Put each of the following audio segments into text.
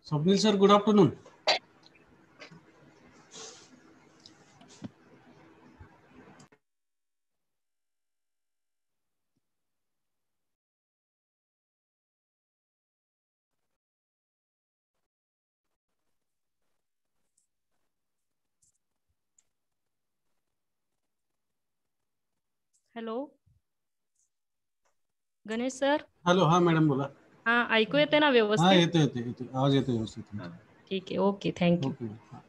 Swapnil sir, good afternoon. Hello Ganesh sir. Hello. हा madam बोला. हा, ऐकू येते ना हा, व्यवस्थित? येते आवाज येतो व्यवस्थित. ठीक आहे. Okay, thank you. ओके.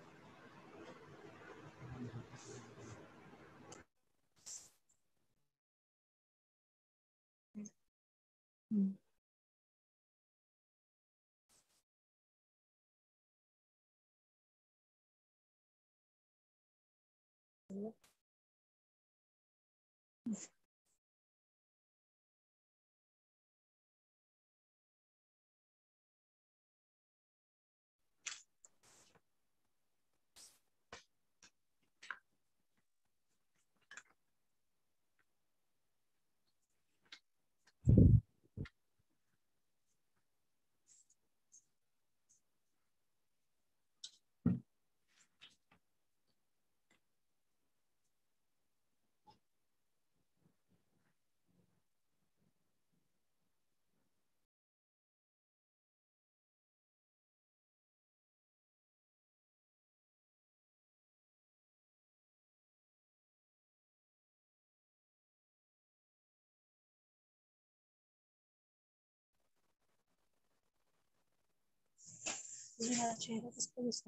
चेहरा किसको दिसतो?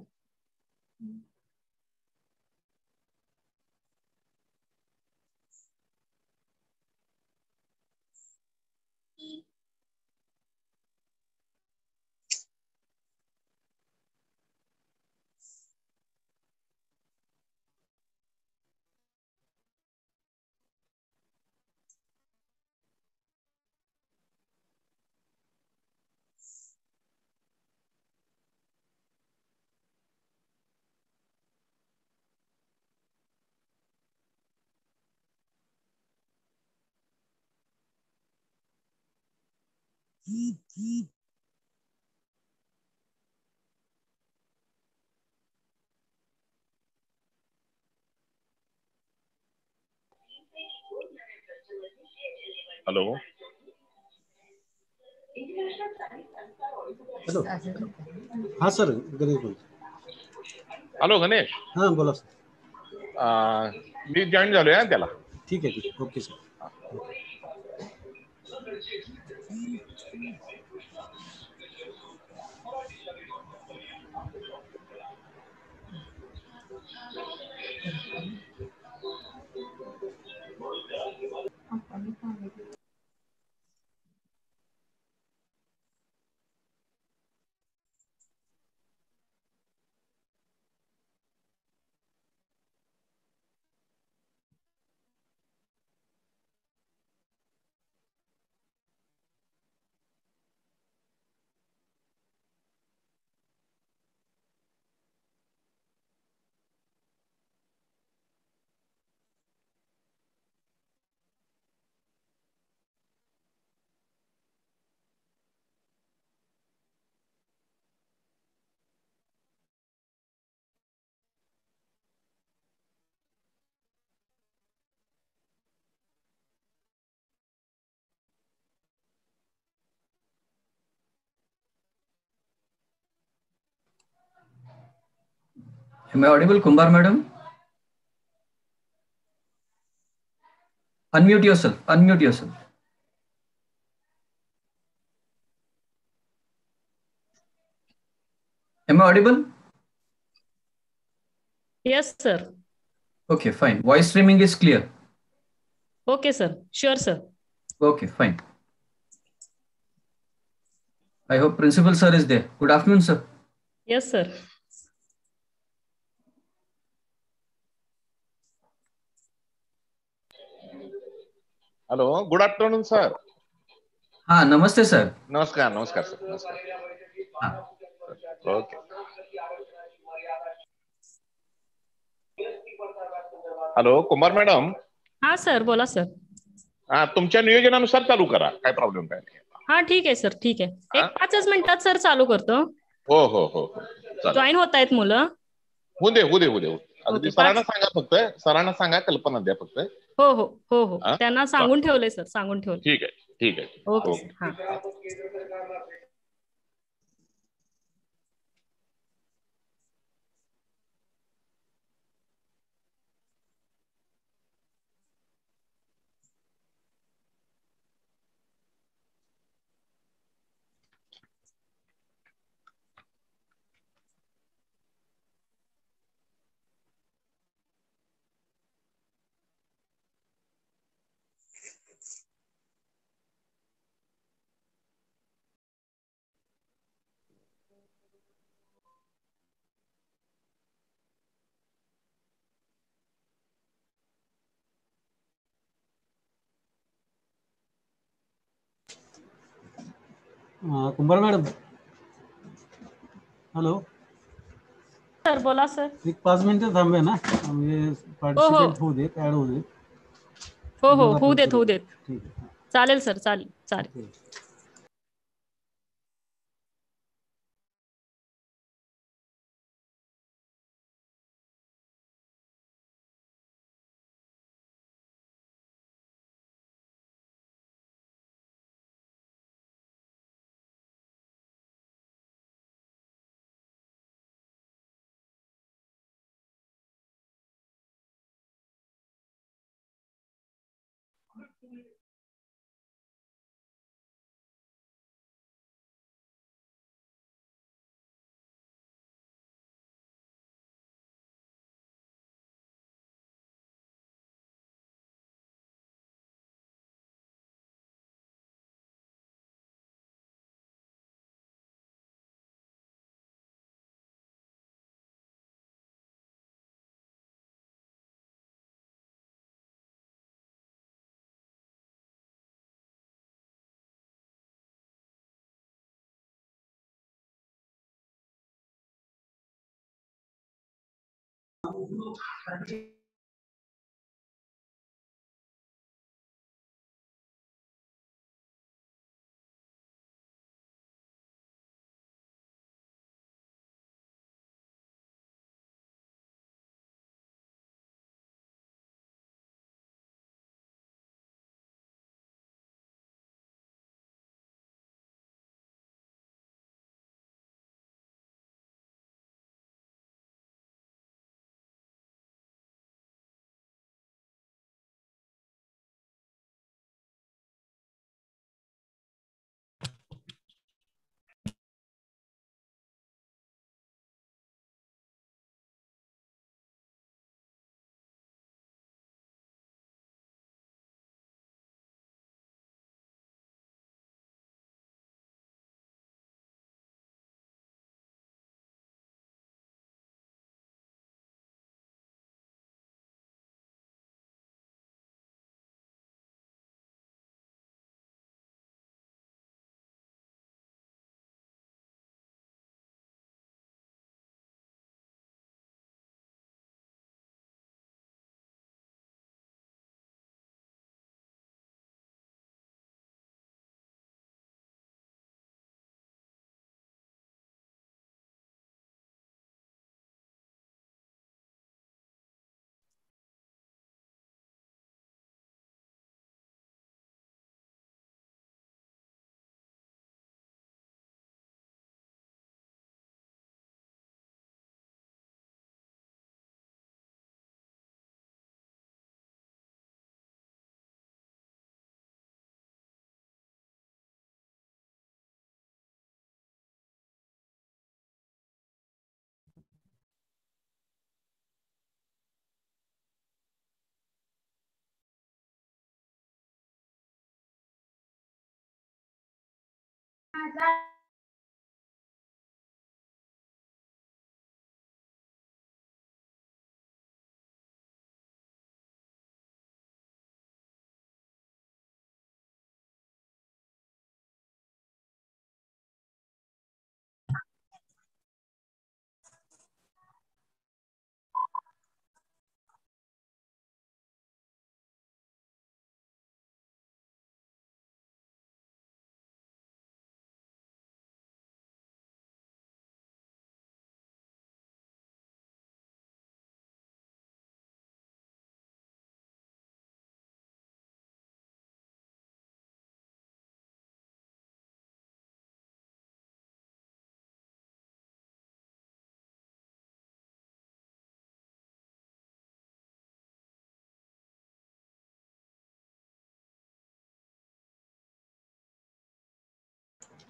हेलो. हॅलो. हा सर, गणेश बोल. हॅलो गणेश. हा बोला सर. मी जॉईन झालोय ना त्याला. ठीक आहे. Okay sir. Am I audible, Kumbar madam? Unmute yourself. Unmute yourself. Am I audible? Yes, sir. Okay, fine. Voice streaming is clear. Okay, sir. Sure, sir. Okay, fine. I hope Principal sir is there. Good afternoon, sir. Yes, sir. Hello. Good afternoon sir. हाँ, नमस्ते सर. नमस्कार नमस्कार sir. नमस्कार. हाँ. Okay. Hello Kumar madam. हा sir, बोला sir. हा, तुमच्या नियोजनानुसार चालू करा. काय प्रॉब्लेम काय नाही. हा, ठीक आहे सर. ठीक आहे. एक 5 मिनिटात सर चालू करतो. हो हो हो हो चालेल. जॉईन होत आहेत मुलं. होऊ दे होऊ दे होऊ दे. अगदी ओके, सरांना सांगा फक्त, सरांना सांगा, कल्पना द्या फक्त. हो हो हो हो, हा त्यांना सांगून ठेवलंय सर, सांगून ठेवलं. ठीक आहे ठीक आहे. Okay okay. सर, हां. Kumbhar madam, hello. सर बोला सर. एक 5 मिनिटं थांबूया ना, म्हणजे हो हो पार्टिसिपेंट होऊ देत, ऍड होऊ देत. हो हो, मग होऊ आपण देत सुरू होऊ करू. देत. ठीक आहे. चालेल सर, चालेल चालेल. ओके.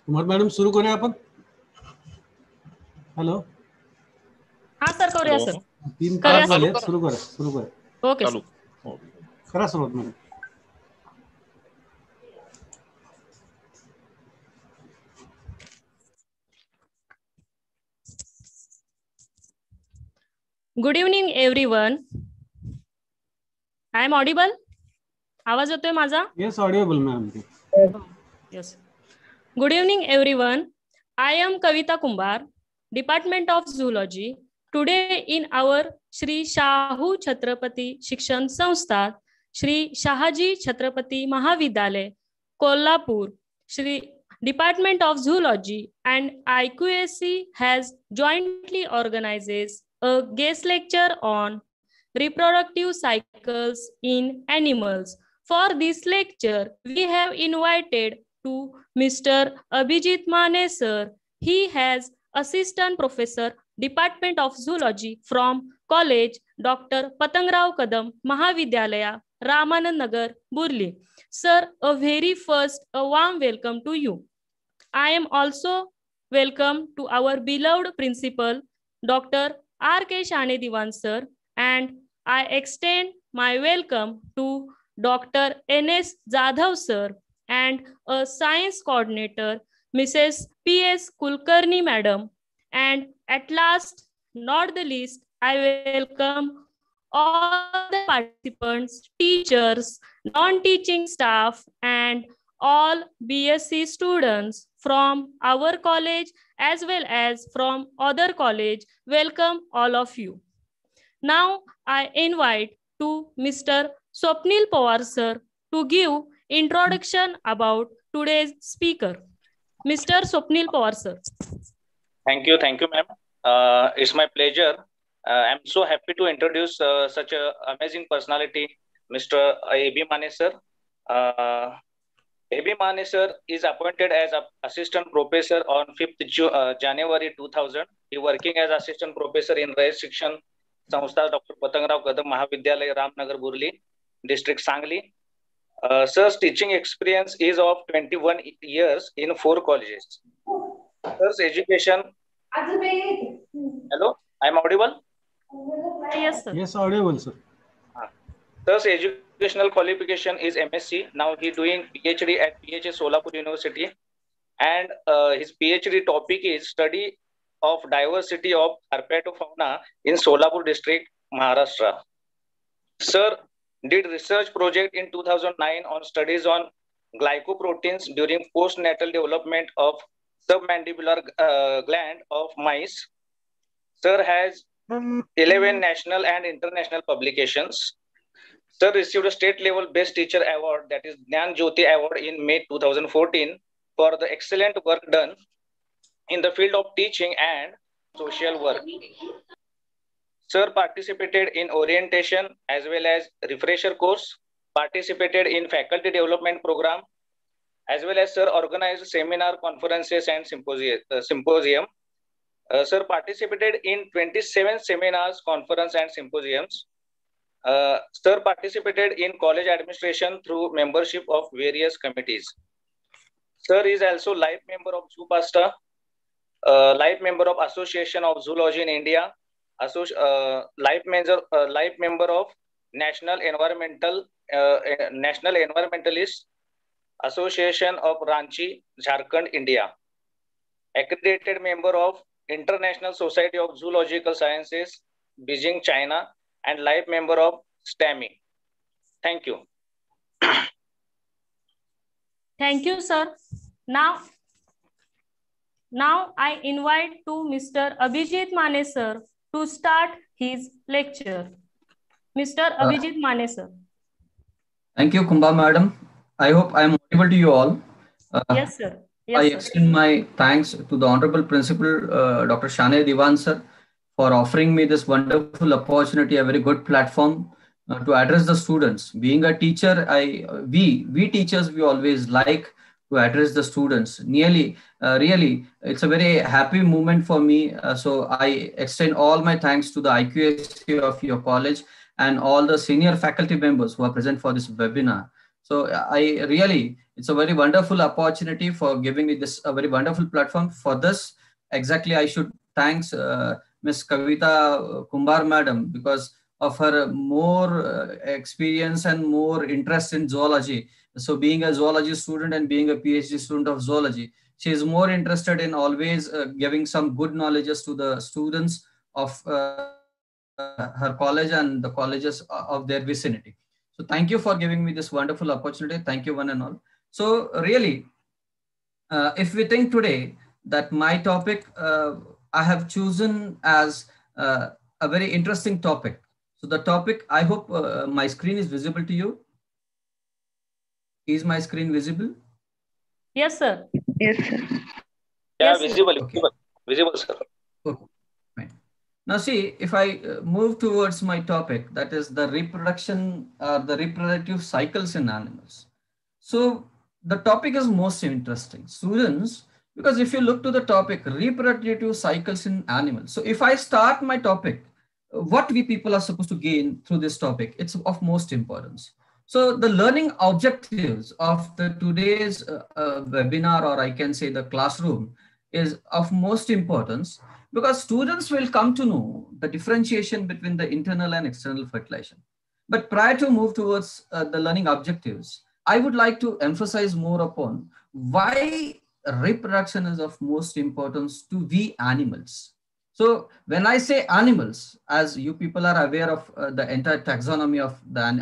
कुमार मॅडम सुरू करूया आपण. हॅलो, हा सर करूया हॅलो. सर. 3 करूया तास सर. झाले. सुरू करा. ओके चालू. सर. हो. करा सुरुवात madam. Good evening everyone. I am audible. आवाज येतोय माझा? Yes, audible ma'am. Yes. Good evening, everyone. I am Kavita Kumbar, Department of Zoology. Today in our Shri Shahu Chhatrapati Shikshan Sanstha, Shri Shahaji Chhatrapati Mahavidyalaya, Kolhapur, Shri Department of Zoology and IQAC has jointly organizes a guest lecture on reproductive cycles in animals. For this lecture, we have invited to Mr. Abhijit Mane sir. He has Assistant Professor, Department of Zoology from College Dr. Patangrao Kadam Mahavidyalaya, Ramanand Nagar, Burli. Sir, a very first, a warm welcome to you. I am also welcome to our beloved principal, Dr. R.K. Shane Diwan sir, and I extend my welcome to Dr. N.S. Jadhav sir and a science coordinator, Mrs. P.S. Kulkarni madam. And at last, not the least, I welcome all the participants, teachers, non-teaching staff, and all BSc students from our college as well as from other college. Welcome all of you. Now I invite to Mr. Swapnil Pawar sir to give introduction about today's speaker. Mr. Swapnil Pawar sir. Thank you, ma'am. It's my pleasure. I'm so happy to introduce such an amazing personality, Mr. A.B. Mane sir. A.B. Mane sir is appointed as assistant professor on 5th January 2000. He working as assistant professor in Race Shikshan Sanstha Dr. Patangrao Kadam Mahavidyalaya, Ramnagar, Burli, District Sangli. Sir's teaching experience is of 21 years in 4 colleges. Sir's education. Hello, I'm audible? Yes sir. Yes, audible sir. Sir's educational qualification is MSc. Now he doing PhD at PHA Solapur University, and his PhD topic is study of diversity of herpetofauna in Solapur district, Maharashtra. Sir did research project in 2009 on studies on glycoproteins during postnatal development of submandibular gland of mice. Sir has 11 national and international publications. Sir received a state level best teacher award, that is Gnan Jyoti award, in May 2014 for the excellent work done in the field of teaching and social work. Sir participated in orientation as well as refresher course, participated in faculty development program, as well as sir organized seminar, conferences and symposium. Sir participated in 27 seminars, conference and symposiums. Sir participated in college administration through membership of various committees. Sir is also life member of Zoopasta, life member of Association of Zoology in India, life member of National Environmentalist Association of Ranchi, Jharkhand, India, accredited member of International Society of Zoological Sciences, Beijing, China, and life member of STAMI. Thank you. Thank you sir. Now I invite to Mr. Abhijit Mane sir to start his lecture. Mr. Abhijit Mane sir. Thank you, Kumba madam. I hope I am audible to you all. Yes sir. Yes, I sir. extend my thanks to the Honorable Principal Dr. Shane Diwan sir for offering me this wonderful opportunity, a very good platform to address the students. Being a teacher, we teachers, we always like to address the students. Really, it's a very happy moment for me. So I extend all my thanks to the IQAC of your college and all the senior faculty members who are present for this webinar. So I really It's a very wonderful opportunity for giving me this, a very wonderful platform for this. Exactly, I should thanks Ms. Kavita Kumbar Madam, because of her more experience and more interest in zoology. So being a zoology student and being a PhD student of zoology, she is more interested in always giving some good knowledges to the students of her college and the colleges of their vicinity. So thank you for giving me this wonderful opportunity. Thank you one and all. So really, if we think today that my topic, I have chosen as a very interesting topic. So the topic, I hope my screen is visible to you. Is my screen visible? Yes, sir. Yes, sir. Yeah, Yes, visible, okay. visible, sir. Okay. Right. Now see, if I move towards my topic, that is the reproduction, the reproductive cycles in animals. So the topic is most interesting, students, because if you look to the topic, reproductive cycles in animals. So if I start my topic, what we people are supposed to gain through this topic, it's of most importance. So the learning objectives of the today's webinar, or I can say the classroom, is of most importance because students will come to know the differentiation between the internal and external fertilization. But prior to move towards the learning objectives, I would like to emphasize more upon why reproduction is of most importance to we animals. So when I say animals, as you people are aware of the entire taxonomy of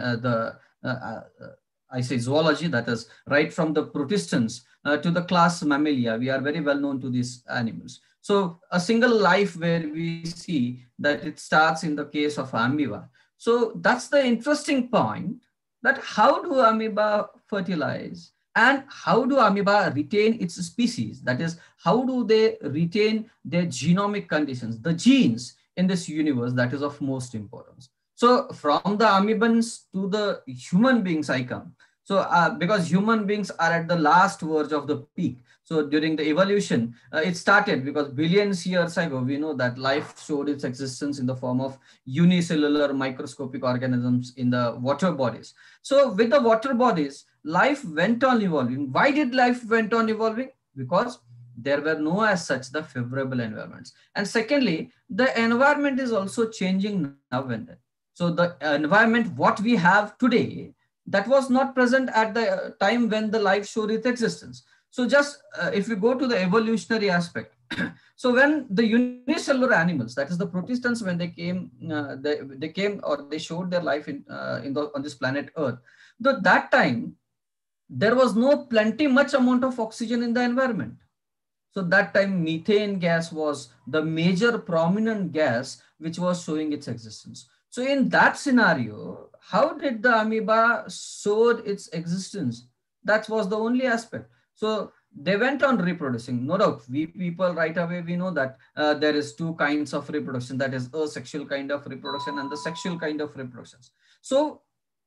I say zoology, that is right from the protistans to the class Mammalia, we are very well known to these animals. So a single life where we see that it starts in the case of amoeba. So that's the interesting point, that how do amoeba fertilize and how do amoeba retain its species? That is, how do they retain their genomic conditions, the genes in this universe, that is of most importance. So from the amoebans to the human beings I come. So because human beings are at the last verge of the peak. So during the evolution, it started because billions years ago, we know that life showed its existence in the form of unicellular microscopic organisms in the water bodies. So with the water bodies, life went on evolving. Why did life went on evolving? Because there were no as such the favorable environments. And secondly, the environment is also changing now and then. So the environment, what we have today, that was not present at the time when the life showed its existence. So just if we go to the evolutionary aspect, so when the unicellular animals, that is the protistans, when they came, they came or they showed their life on this planet Earth, that time, there was no much amount of oxygen in the environment. So that time methane gas was the major prominent gas which was showing its existence. So in that scenario, how did the amoeba showed its existence? That was the only aspect. So they went on reproducing. No doubt, we people right away, we know that there is two kinds of reproduction, that is asexual kind of reproduction and the sexual kind of reproductions. So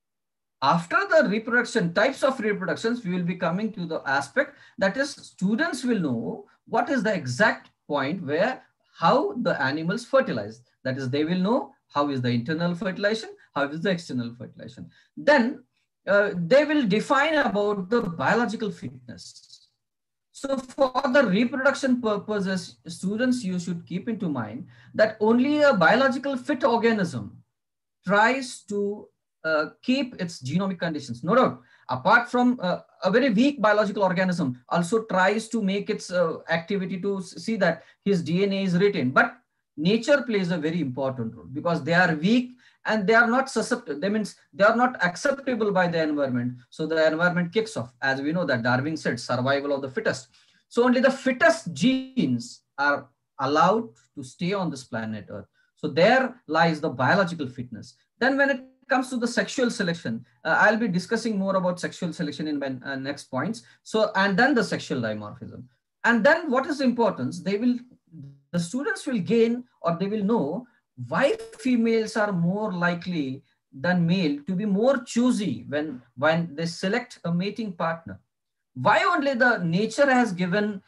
after the reproduction, types of reproductions, we will be coming to the aspect that is students will know what is the exact point where how the animals fertilize. That is, they will know how is the internal fertilization, how is the external fertilization. Then they will define about the biological fitness. So for the reproduction purposes, students, you should keep into mind that only a biological fit organism tries to keep its genomic conditions. No doubt, apart from a very weak biological organism also tries to make its activity to see that his DNA is retained. But nature plays a very important role because they are weak and they are not susceptible. That means they are not acceptable by the environment. So the environment kicks off. As we know that Darwin said, survival of the fittest. So only the fittest genes are allowed to stay on this planet Earth. So there lies the biological fitness. Then when it comes to the sexual selection, I'll be discussing more about sexual selection in my next points. So, and then the sexual dimorphism. And then what is the importance? The students will gain or they will know why females are more likely than male to be more choosy when they select a mating partner. Why only the nature has given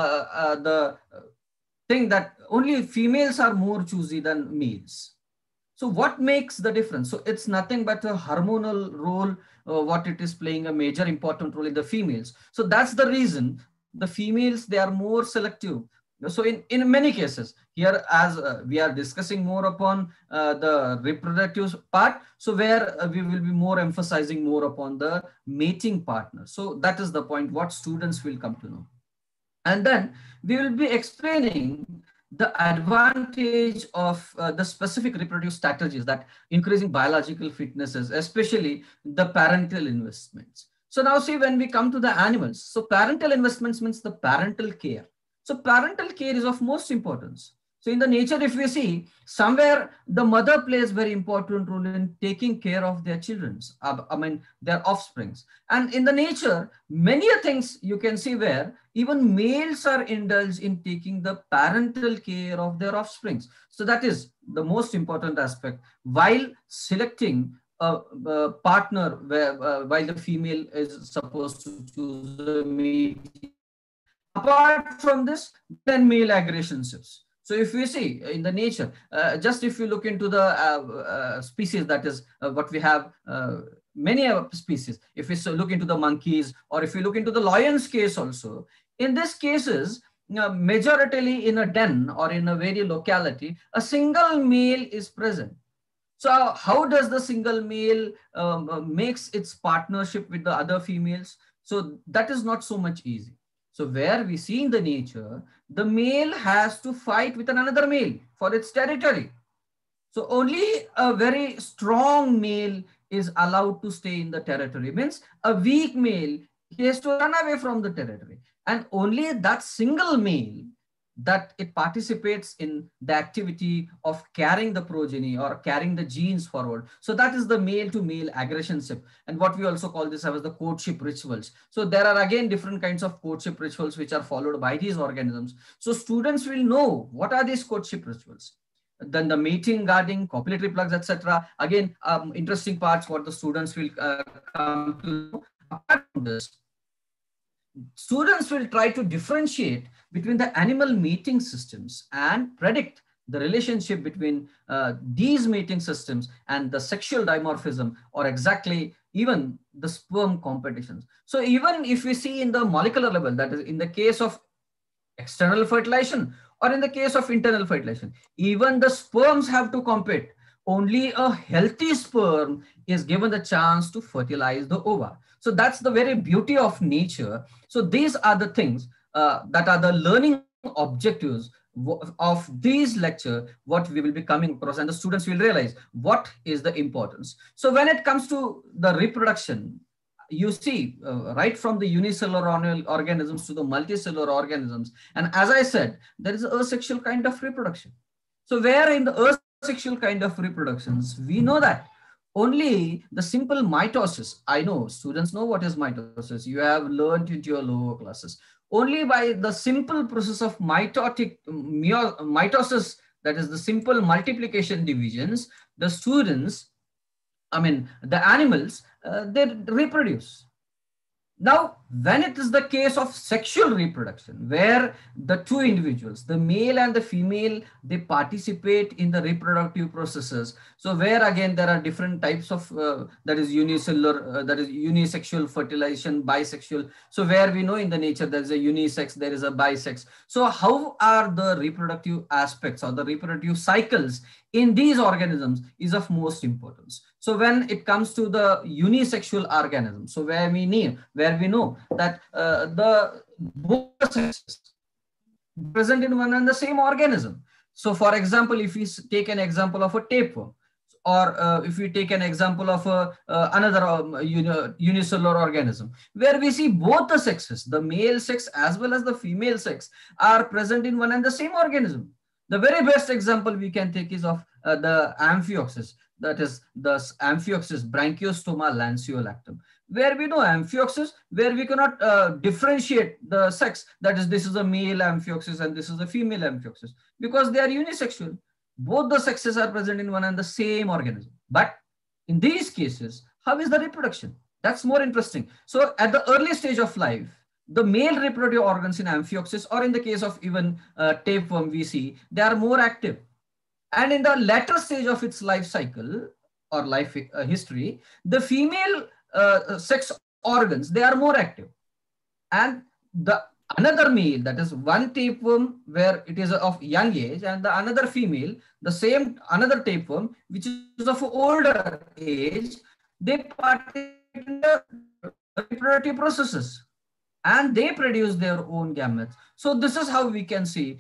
the thing that only females are more choosy than males. So what makes the difference? So it's nothing but a hormonal role what it is playing a major important role in the females. So that's the reason the females, they are more selective. So in many cases here, as we are discussing more upon the reproductive part, so where we will be more emphasizing more upon the mating partner. So that is the point what students will come to know. And then we will be explaining the advantage of the specific reproductive strategies that increasing biological fitnesses, especially the parental investments. So now see, when we come to the animals, so parental investments means the parental care. So parental care is of most importance. So in the nature, if we see, somewhere the mother plays very important role in taking care of their children, I mean, their offsprings. And in the nature, many things you can see where even males are indulged in taking the parental care of their offsprings. So that is the most important aspect while selecting a partner, where while the female is supposed to choose a mate. Apart from this, then male aggressionships. So if we see in the nature, just if you look into the species, that is what we have, many species. If we look into the monkeys, or if you look into the lion's case also, in these cases, majoritarily in a den or in a very locality, a single male is present. So how does the single male makes its partnership with the other females? So that is not so much easy. So where we see in the nature, the male has to fight with another male for its territory. So only a very strong male is allowed to stay in the territory. Means a weak male, he has to run away from the territory. And only that single male that it participates in the activity of carrying the progeny or carrying the genes forward. So that is the male to male aggressionship, and what we also call this as the courtship rituals. So there are again different kinds of courtship rituals which are followed by these organisms. So students will know what are these courtship rituals. Then the mating, guarding, copulatory plugs, etc. Again, interesting parts what the students will come to know. Apart from this, students will try to differentiate between the animal mating systems and predict the relationship between these mating systems and the sexual dimorphism, or exactly even the sperm competitions. So even if we see in the molecular level, that is in the case of external fertilization or in the case of internal fertilization, even the sperms have to compete. Only a healthy sperm is given the chance to fertilize the ova. So that's the very beauty of nature. So these are the things that are the learning objectives of these lecture, what we will be coming across, and the students will realize what is the importance. So when it comes to the reproduction, you see right from the unicellular organisms to the multicellular organisms. And as I said, there is a asexual kind of reproduction. So where in the asexual kind of reproductions, we know that only the simple mitosis, I know students know what is mitosis, you have learned into your lower classes. Only by the simple process of mitosis, that is the simple multiplication divisions, the students, I mean the animals, they reproduce. Now, when it is the case of sexual reproduction, where the two individuals, the male and the female, they participate in the reproductive processes. So where again, there are different types of, that is unicellular, that is unisexual fertilization, bisexual. So where we know in the nature, there is a unisex, there is a bisex. So how are the reproductive aspects or the reproductive cycles in these organisms is of most importance. So when it comes to the unisexual organism, so where we know that the both sexes present in one and the same organism. So for example, if we take an example of a tapeworm, or if we take an example of another unicellular organism, where we see both the sexes, the male sex as well as the female sex, are present in one and the same organism. The very best example we can take is of the Amphioxus, that is the Amphioxus branchiostoma lanceolactum, where we know Amphioxus, where we cannot differentiate the sex, that is this is a male Amphioxus and this is a female Amphioxus, because they are unisexual. Both the sexes are present in one and the same organism. But in these cases, how is the reproduction? That's more interesting. So at the early stage of life, the male reproductive organs in Amphioxus, or in the case of even tapeworm, we see they are more active. And in the latter stage of its life cycle or life history, the female sex organs, they are more active. And the another male, that is one tapeworm where it is of young age, and the another female, the same another tapeworm which is of older age, they participate in the reproductive processes and they produce their own gametes. So this is how we can see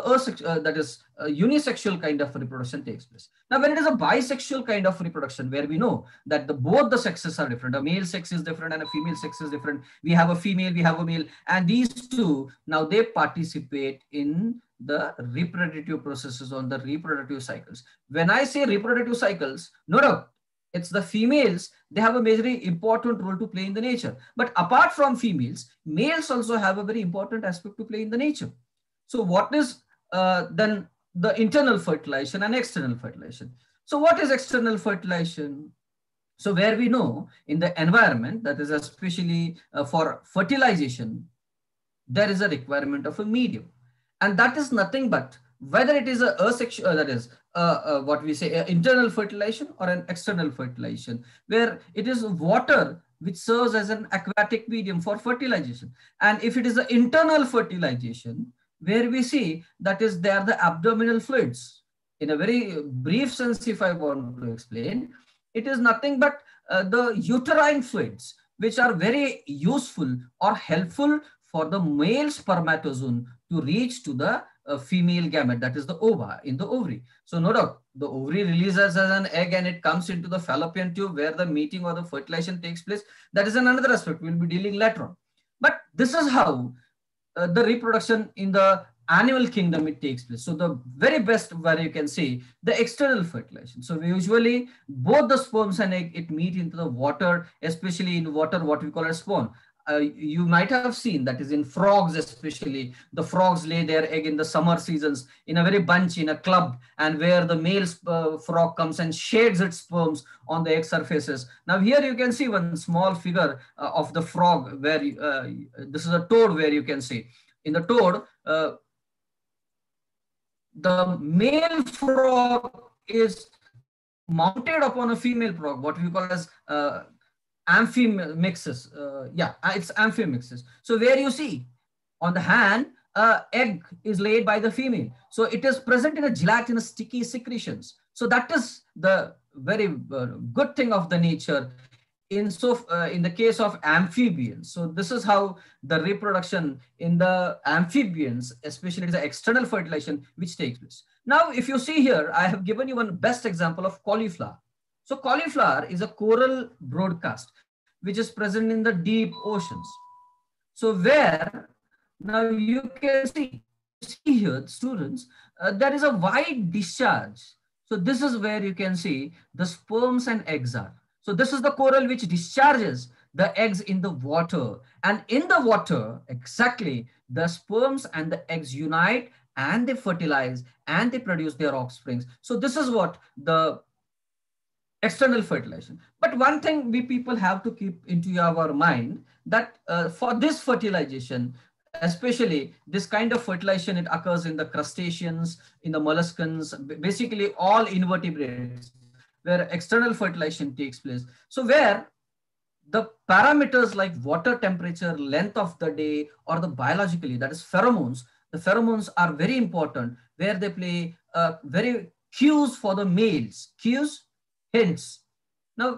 that is unisexual kind of reproduction takes place. Now, when it is a bisexual kind of reproduction, where we know that both the sexes are different, a male sex is different and a female sex is different. We have a female, we have a male, and these two, now they participate in the reproductive processes on the reproductive cycles. When I say reproductive cycles, no doubt, it's the females, they have a very important role to play in the nature. But apart from females, males also have a very important aspect to play in the nature. So what is then the internal fertilization and external fertilization? So what is external fertilization? So where we know in the environment, that is especially for fertilization, there is a requirement of a medium. And that is nothing but whether it is a asexual, that is what we say internal fertilization or an external fertilization, where it is water which serves as an aquatic medium for fertilization. And if it is an internal fertilization, where we see that is they are the abdominal fluids. In a very brief sense, if I want to explain, it is nothing but the uterine fluids, which are very useful or helpful for the male spermatozoon to reach to the female gamete, that is the ova in the ovary. So no doubt, the ovary releases as an egg and it comes into the fallopian tube where the meeting or the fertilization takes place. That is another aspect we'll be dealing later on. But this is how the reproduction in the animal kingdom it takes place. So the very best where you can see the external fertilization. So usually both the sperms and egg, it meet into the water, especially in water, what we call as spawn. You might have seen that is in frogs, especially the frogs lay their egg in the summer seasons in a very bunch in a club, and where the male frog comes and shades its sperms on the egg surfaces. Now here you can see one small figure of the frog where this is a toad, where you can see in the toad, the male frog is mounted upon a female frog, what we call as amphimixis. It's amphimixis. So where you see on the hand, egg is laid by the female. So it is present in a gelatinous sticky secretions. So that is the very good thing of the nature in the case of amphibians. So this is how the reproduction in the amphibians, especially the external fertilization, which takes place. Now, if you see here, I have given you one best example of cauliflower. So cauliflower is a coral broadcast, which is present in the deep oceans. So where now you can see here, students, there is a wide discharge. So this is where you can see the sperms and eggs are. So this is the coral which discharges the eggs in the water. And in the water, exactly, the sperms and the eggs unite and they fertilize and they produce their offsprings. So this is what the external fertilization. But one thing we people have to keep into our mind that for this fertilization, especially this kind of fertilization, it occurs in the crustaceans, in the molluscans, basically all invertebrates, where external fertilization takes place. So where the parameters like water temperature, length of the day, or the biologically, that is pheromones, the pheromones are very important, where they play very cues for the males, cues, hints. Now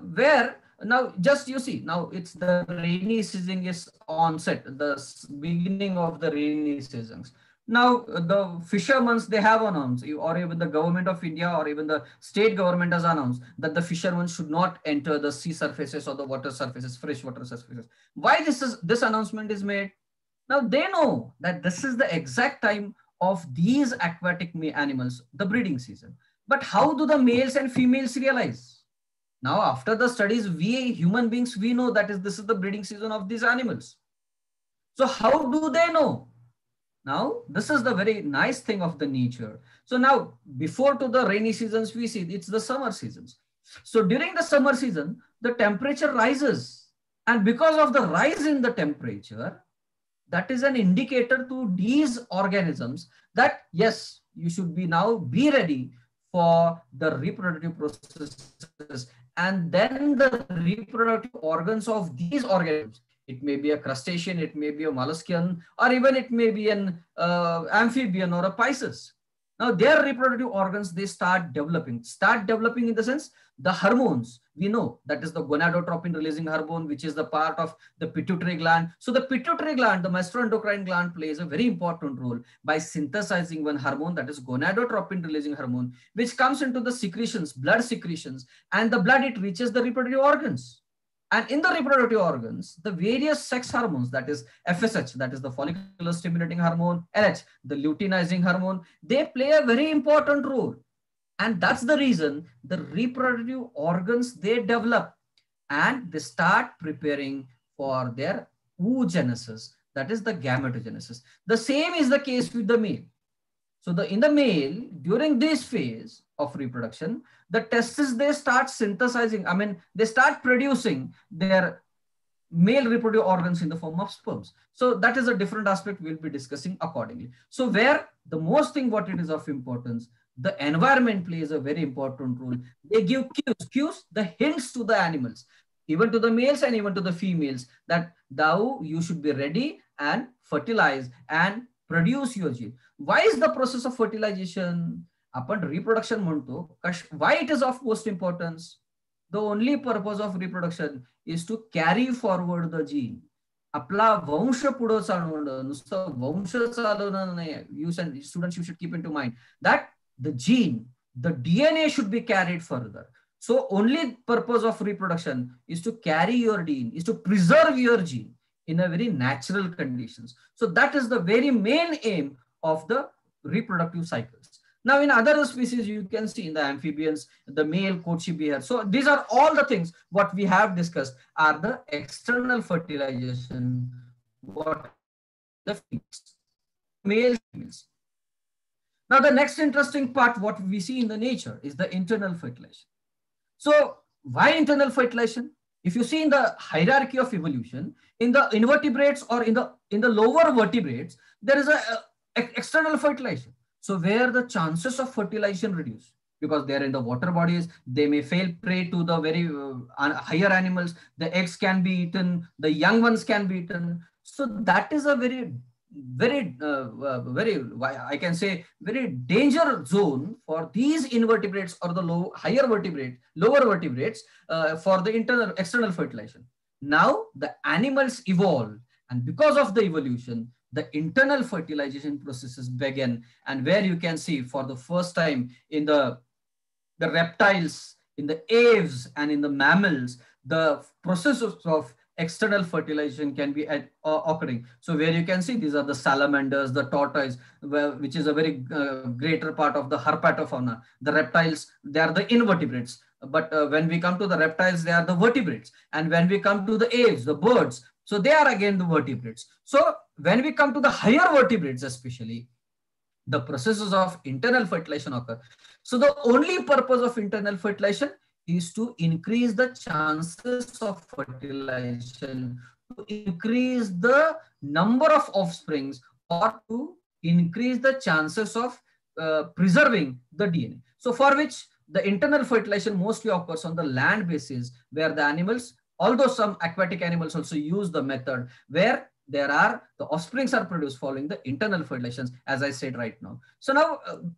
just you see, now it's the rainy season is onset, the beginning of the rainy seasons. Now the fishermen, they have announced, or even the government of India or even the state government has announced that the fishermen should not enter the sea surfaces or the water surfaces, freshwater surfaces. Why this announcement is made? Now they know that this is the exact time of these aquatic animals, the breeding season. But how do the males and females realize? Now, after the studies, we human beings, we know that this is the breeding season of these animals. So how do they know? Now, this is the very nice thing of the nature. So now, before to the rainy seasons, we see it's the summer seasons. So during the summer season, the temperature rises. And because of the rise in the temperature, that is an indicator to these organisms that, yes, you should be now be ready for the reproductive processes and then the reproductive organs of these organisms, it may be a crustacean, it may be a molluscan, or even it may be an amphibian or a pisces. Now their reproductive organs, they start developing in the sense, the hormones, we know that is the gonadotropin releasing hormone, which is the part of the pituitary gland. So the pituitary gland, the mastoendocrine gland, plays a very important role by synthesizing one hormone, that is gonadotropin releasing hormone, which comes into the secretions, blood secretions, and the blood, it reaches the reproductive organs. And in the reproductive organs, the various sex hormones, that is FSH, that is the follicular stimulating hormone, LH, the luteinizing hormone, they play a very important role. And that's the reason the reproductive organs, they develop and they start preparing for their oogenesis, that is the gametogenesis. The same is the case with the male. So in the male, during this phase of reproduction, the testes, they start synthesizing, they start producing their male reproductive organs in the form of sperms. So that is a different aspect we'll be discussing accordingly. So where the most thing, what it is of importance, the environment plays a very important role. They give cues, the hints to the animals, even to the males and even to the females, that you should be ready and fertilize and produce your gene. Why is the process of fertilization, upon reproduction, why it is of most importance? The only purpose of reproduction is to carry forward the gene. आपला वंश पुढे चालवणं, नुसतं वंश चालवणं नाही. You students, you should keep into mind that the gene, the DNA should be carried further. So only purpose of reproduction is to carry your gene, is to preserve your gene in a very natural conditions. So that is the very main aim of the reproductive cycles. Now in other species, you can see in the amphibians, the male courtship behavior. So these are all the things what we have discussed are the external fertilization, what the males, females. Now the next interesting part, what we see in the nature, is the internal fertilization. So why internal fertilization? If you see in the hierarchy of evolution, in the invertebrates or in the lower vertebrates, there is a external fertilization. So where the chances of fertilization reduce, because they are in the water bodies, they may fall prey to the very higher animals. The eggs can be eaten, the young ones can be eaten. So that is a very I can say very danger zone for these invertebrates or the lower vertebrates for the external fertilization. Now the animals evolve, and because of the evolution, the internal fertilization processes begin, and where you can see for the first time in the reptiles, in the aves, and in the mammals, the processes of external fertilization can be occurring. So where you can see these are the salamanders, the tortoise, which is a very greater part of the herpetofauna. The reptiles, they are the invertebrates. But when we come to the reptiles, they are the vertebrates. And when we come to the aves, the birds, so they are again the vertebrates. So when we come to the higher vertebrates, especially, the processes of internal fertilization occur. So the only purpose of internal fertilization is to increase the chances of fertilization, to increase the number of offsprings, or to increase the chances of preserving the DNA. So for which the internal fertilization mostly occurs on the land basis, where the animals, although some aquatic animals also use the method, where the offsprings are produced following the internal fertilizations, as I said right now. So now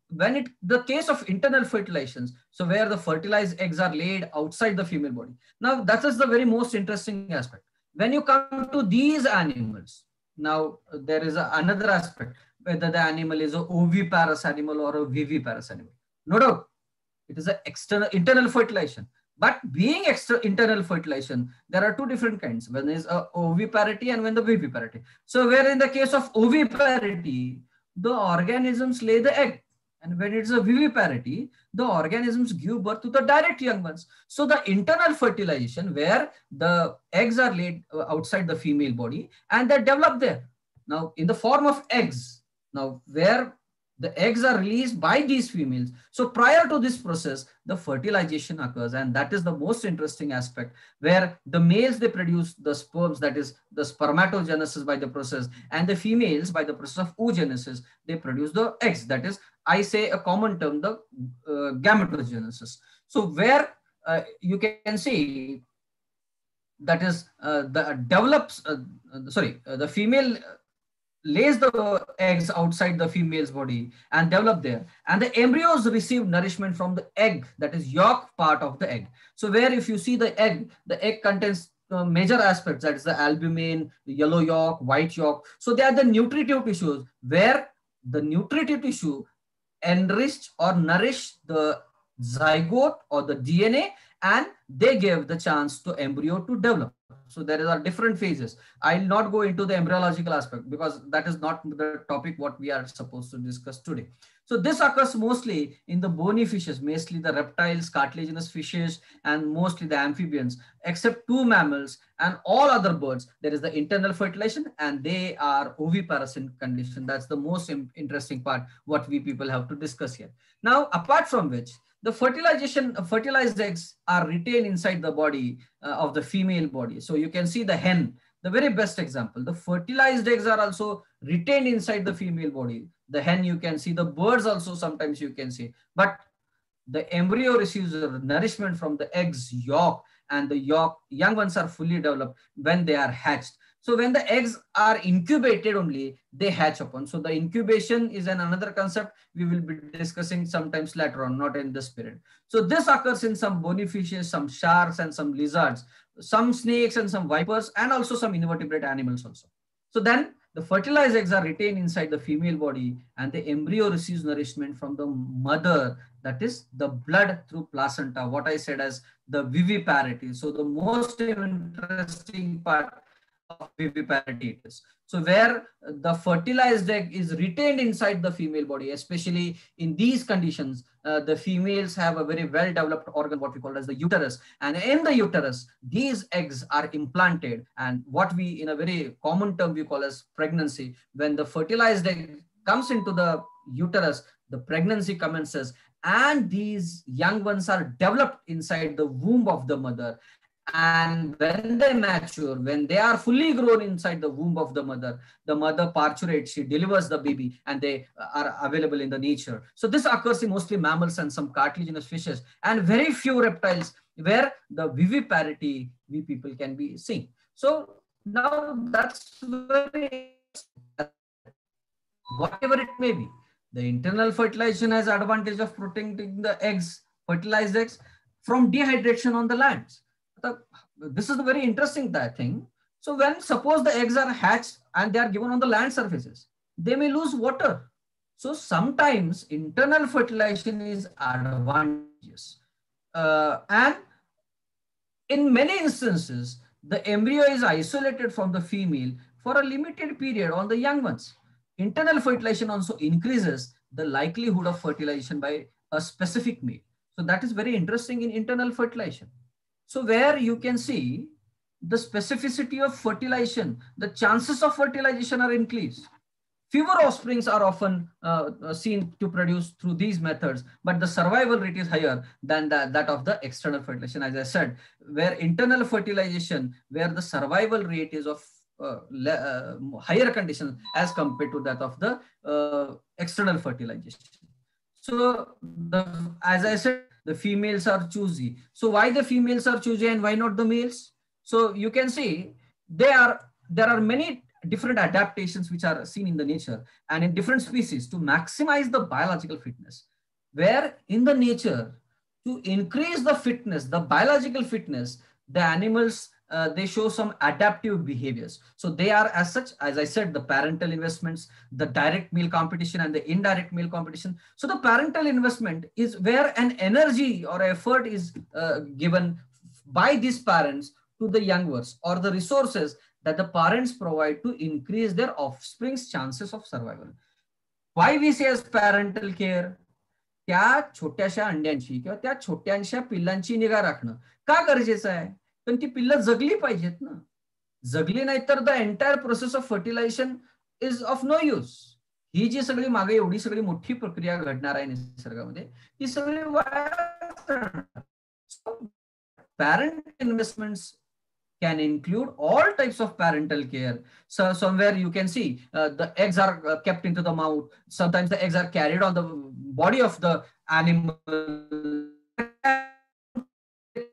the case of internal fertilizations, so where the fertilized eggs are laid outside the female body. Now that is the very most interesting aspect. When you come to these animals, now there is another aspect, whether the animal is an oviparous animal or a viviparous animal. No doubt, it is an internal fertilization. But being internal fertilization, there are two different kinds. One is oviparity and when the viviparity. So where in the case of oviparity, the organisms lay the egg. And when it's a viviparity, the organisms give birth to the direct young ones. So the internal fertilization, where the eggs are laid outside the female body and they develop there. Now in the form of eggs, now where the eggs are released by these females. So prior to this process, the fertilization occurs, and that is the most interesting aspect, where the males, they produce the sperms, that is the spermatogenesis by the process, and the females by the process of oogenesis, they produce the eggs, that is, I say a common term, the gametogenesis. So where you can see that is the female lays the eggs outside the female's body and develop there, and the embryos receive nourishment from the egg, that is yolk part of the egg. So where if you see the egg contains major aspects, that is the albumin, the yellow yolk, white yolk. So they are the nutritive tissues where the nutritive tissue enrich or nourish the zygote or the DNA, and they give the chance to embryo to develop. So there are different phases. I'll not go into the embryological aspect because that is not the topic what we are supposed to discuss today. So this occurs mostly in the bony fishes, mostly the reptiles, cartilaginous fishes, and mostly the amphibians, except 2 mammals and all other birds. There is the internal fertilization and they are oviparous in condition. That's the most interesting part what we people have to discuss here. Now, apart from which, the fertilized eggs are retained inside the body of the female body. So you can see the hen, the very best example. The fertilized eggs are also retained inside the female body. The hen you can see, the birds also sometimes you can see, but the embryo receives nourishment from the egg's yolk, and the young ones are fully developed when they are hatched. So when the eggs are incubated only, they hatch upon. So the incubation is another concept we will be discussing sometimes later on, not in this period. So this occurs in some bony fishes, some sharks and some lizards, some snakes and some vipers, and also some invertebrate animals also. So then the fertilized eggs are retained inside the female body, and the embryo receives nourishment from the mother, that is the blood through placenta, what I said as the viviparity. So the most interesting part of viviparity is. So where the fertilized egg is retained inside the female body, especially in these conditions, the females have a very well developed organ, what we call as the uterus. And in the uterus, these eggs are implanted, and what we in a very common term we call as pregnancy. When the fertilized egg comes into the uterus, the pregnancy commences, and these young ones are developed inside the womb of the mother. And when they mature, when they are fully grown inside the womb of the mother parturates, she delivers the baby, and they are available in the nature. So this occurs in mostly mammals and some cartilaginous fishes, and very few reptiles where the viviparity we people can be seen. So now that's very, whatever it may be, the internal fertilization has advantage of protecting the eggs, fertilized eggs, from dehydration on the lands. This is a very interesting thing. So when suppose the eggs are hatched and they are given on the land surfaces, they may lose water. So sometimes internal fertilization is advantageous. And in many instances, the embryo is isolated from the female for a limited period on the young ones. Internal fertilization also increases the likelihood of fertilization by a specific male. So that is very interesting in internal fertilization. So where you can see the specificity of fertilization, the chances of fertilization are increased. Fewer offsprings are often seen to produce through these methods, but the survival rate is higher than that of the external fertilization. As I said, where internal fertilization, where the survival rate is of higher conditions as compared to that of the external fertilization. So as I said, the females are choosy. So why the females are choosy and why not the males? So you can see there are many different adaptations which are seen in the nature and in different species to maximize the biological fitness. Where in the nature, to increase the fitness, the biological fitness, the animals, they show some adaptive behaviors. So they are, as such, as I said, the parental investments, the direct male competition and the indirect male competition. So the parental investment is where an energy or effort is given by these parents to the young ones, or the resources that the parents provide to increase their offspring's chances of survival. Why we say as parental care? त्या छोट्याशा अंड्यांची किंवा त्या छोट्याशा पिल्लांची निगा राखणं का गरजेचं आहे? पण ती पिल्लं जगली पाहिजेत ना. जगली नाही तर the entire process of fertilization is of no use. ही जी सगळी मागे एवढी सगळी मोठी प्रक्रिया घडणार आहे निसर्गामध्ये, ती सगळी parent investments can include all types of parental care. So somewhere you can see the eggs are kept into the mouth. Sometimes the eggs are carried on the body of the animal.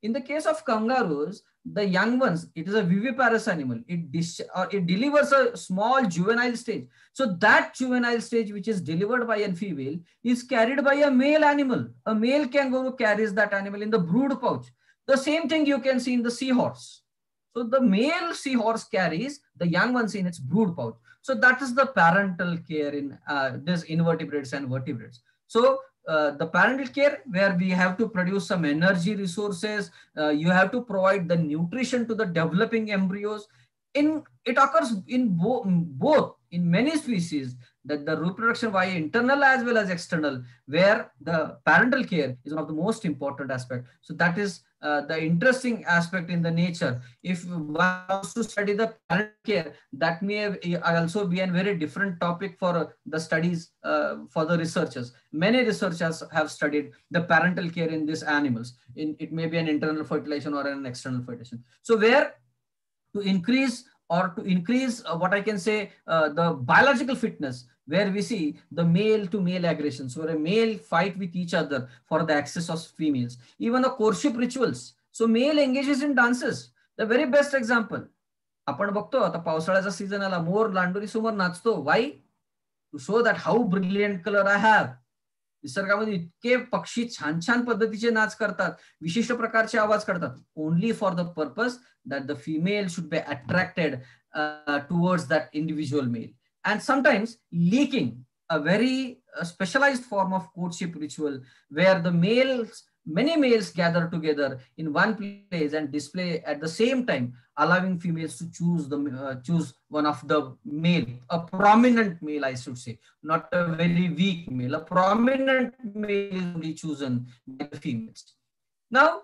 In the case of kangaroos, the young ones, it is a viviparous animal. It delivers a small juvenile stage. So that juvenile stage which is delivered by a female is carried by a male animal. A male kangaroo carries that animal in the brood pouch. The same thing you can see in the seahorse. So the male seahorse carries the young ones in its brood pouch. So that is the parental care in these invertebrates and vertebrates. So the parental care, where we have to produce some energy resources, you have to provide the nutrition to the developing embryos. It occurs in both in many species, that the reproduction via internal as well as external, where the parental care is one of the most important aspects. So that is the interesting aspect in the nature. If one wants to study the parental care, that may also be a very different topic for the studies for the researchers. Many researchers have studied the parental care in these animals. It may be an internal fertilization or an external fertilization. So where to increase what I can say, the biological fitness, where we see the male to male aggressions, where a male fight with each other for the access of females, even the courtship rituals. So male engages in dances. The very best example, आपण बघतो आता पावसाळ्याचा season आला, मोर लांडोरी समोर नाचतो. Why? To show that how brilliant color I have. निसर्गामध्ये इतके पक्षी छान छान पद्धतीचे नाच करतात, विशिष्ट प्रकारचे आवाज करतात, only for the purpose that the female should be attracted towards that individual male. And sometimes leaking, a very specialized form of courtship ritual, where the many males gather together in one place and display at the same time, allowing females to choose one of the male, a prominent male, I should say, not a very weak male. A prominent male is only chosen by the females. Now,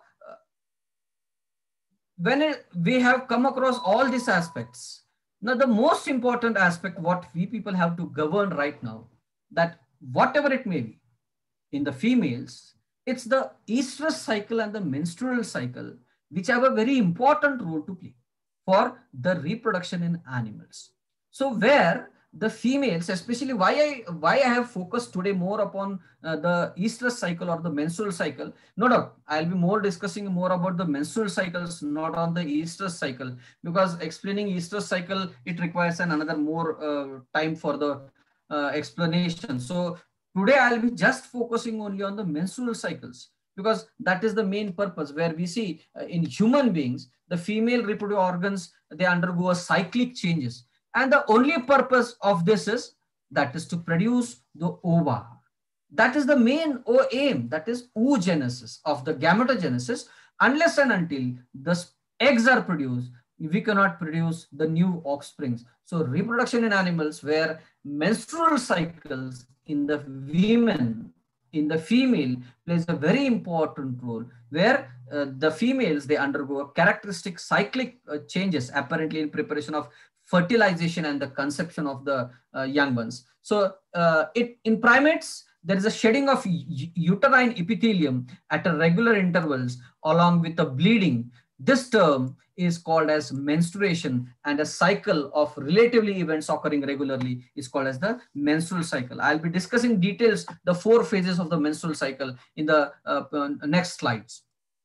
when we have come across all these aspects, now the most important aspect what we people have to govern right now, that whatever it may be, in the females, it's the estrous cycle and the menstrual cycle which have a very important role to play for the reproduction in animals. So where the females, especially why I have focused today more upon the estrous cycle or the menstrual cycle. No doubt, I'll be more discussing more about the menstrual cycles, not on the estrous cycle, because explaining estrous cycle, it requires another more time for the explanation. So today I'll be just focusing only on the menstrual cycles, because that is the main purpose, where we see in human beings, the female reproductive organs, they undergo a cyclic changes. And the only purpose of this is to produce the ova. That is the main aim, that is oogenesis of the gametogenesis. Unless and until the eggs are produced, we cannot produce the new offsprings. So reproduction in animals, where menstrual cycles in the women, in the female, plays a very important role, where the females, they undergo characteristic cyclic changes apparently in preparation of fertilization and the conception of the young ones. So in primates, there is a shedding of uterine epithelium at a regular intervals along with the bleeding. This term is called as menstruation, and a cycle of relatively events occurring regularly is called as the menstrual cycle. I'll be discussing details, the 4 phases of the menstrual cycle in the next slides.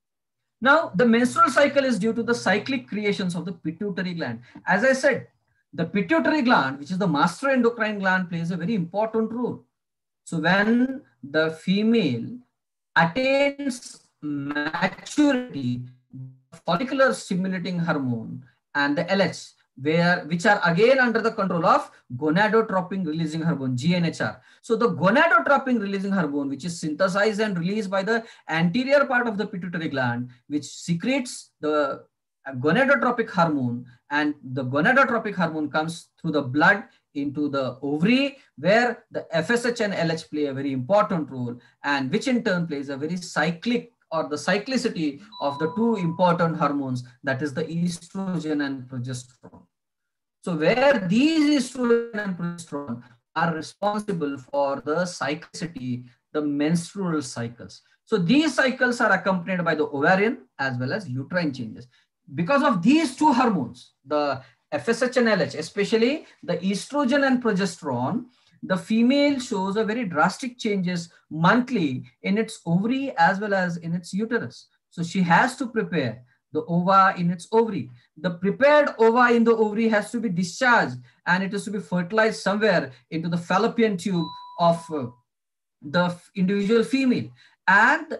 Now, the menstrual cycle is due to the cyclic creations of the pituitary gland. As I said, the pituitary gland, which is the master endocrine gland, plays a very important role. So when the female attains maturity, follicular stimulating hormone and the LH, which are again under the control of gonadotropin releasing hormone, GnHR. So the gonadotropin releasing hormone, which is synthesized and released by the anterior part of the pituitary gland, which secretes the gonadotropic hormone, and the gonadotropic hormone comes through the blood into the ovary, where the FSH and LH play a very important role, and which in turn plays a very cyclic, or the cyclicity of the 2 important hormones, that is the estrogen and progesterone. So where these estrogen and progesterone are responsible for the cyclicity, the menstrual cycles. So these cycles are accompanied by the ovarian as well as uterine changes. Because of these 2 hormones, the FSH and LH, especially the estrogen and progesterone, the female shows a very drastic changes monthly in its ovary as well as in its uterus. So she has to prepare the ova in its ovary. The prepared ova in the ovary has to be discharged and it is to be fertilized somewhere into the fallopian tube of the individual female. And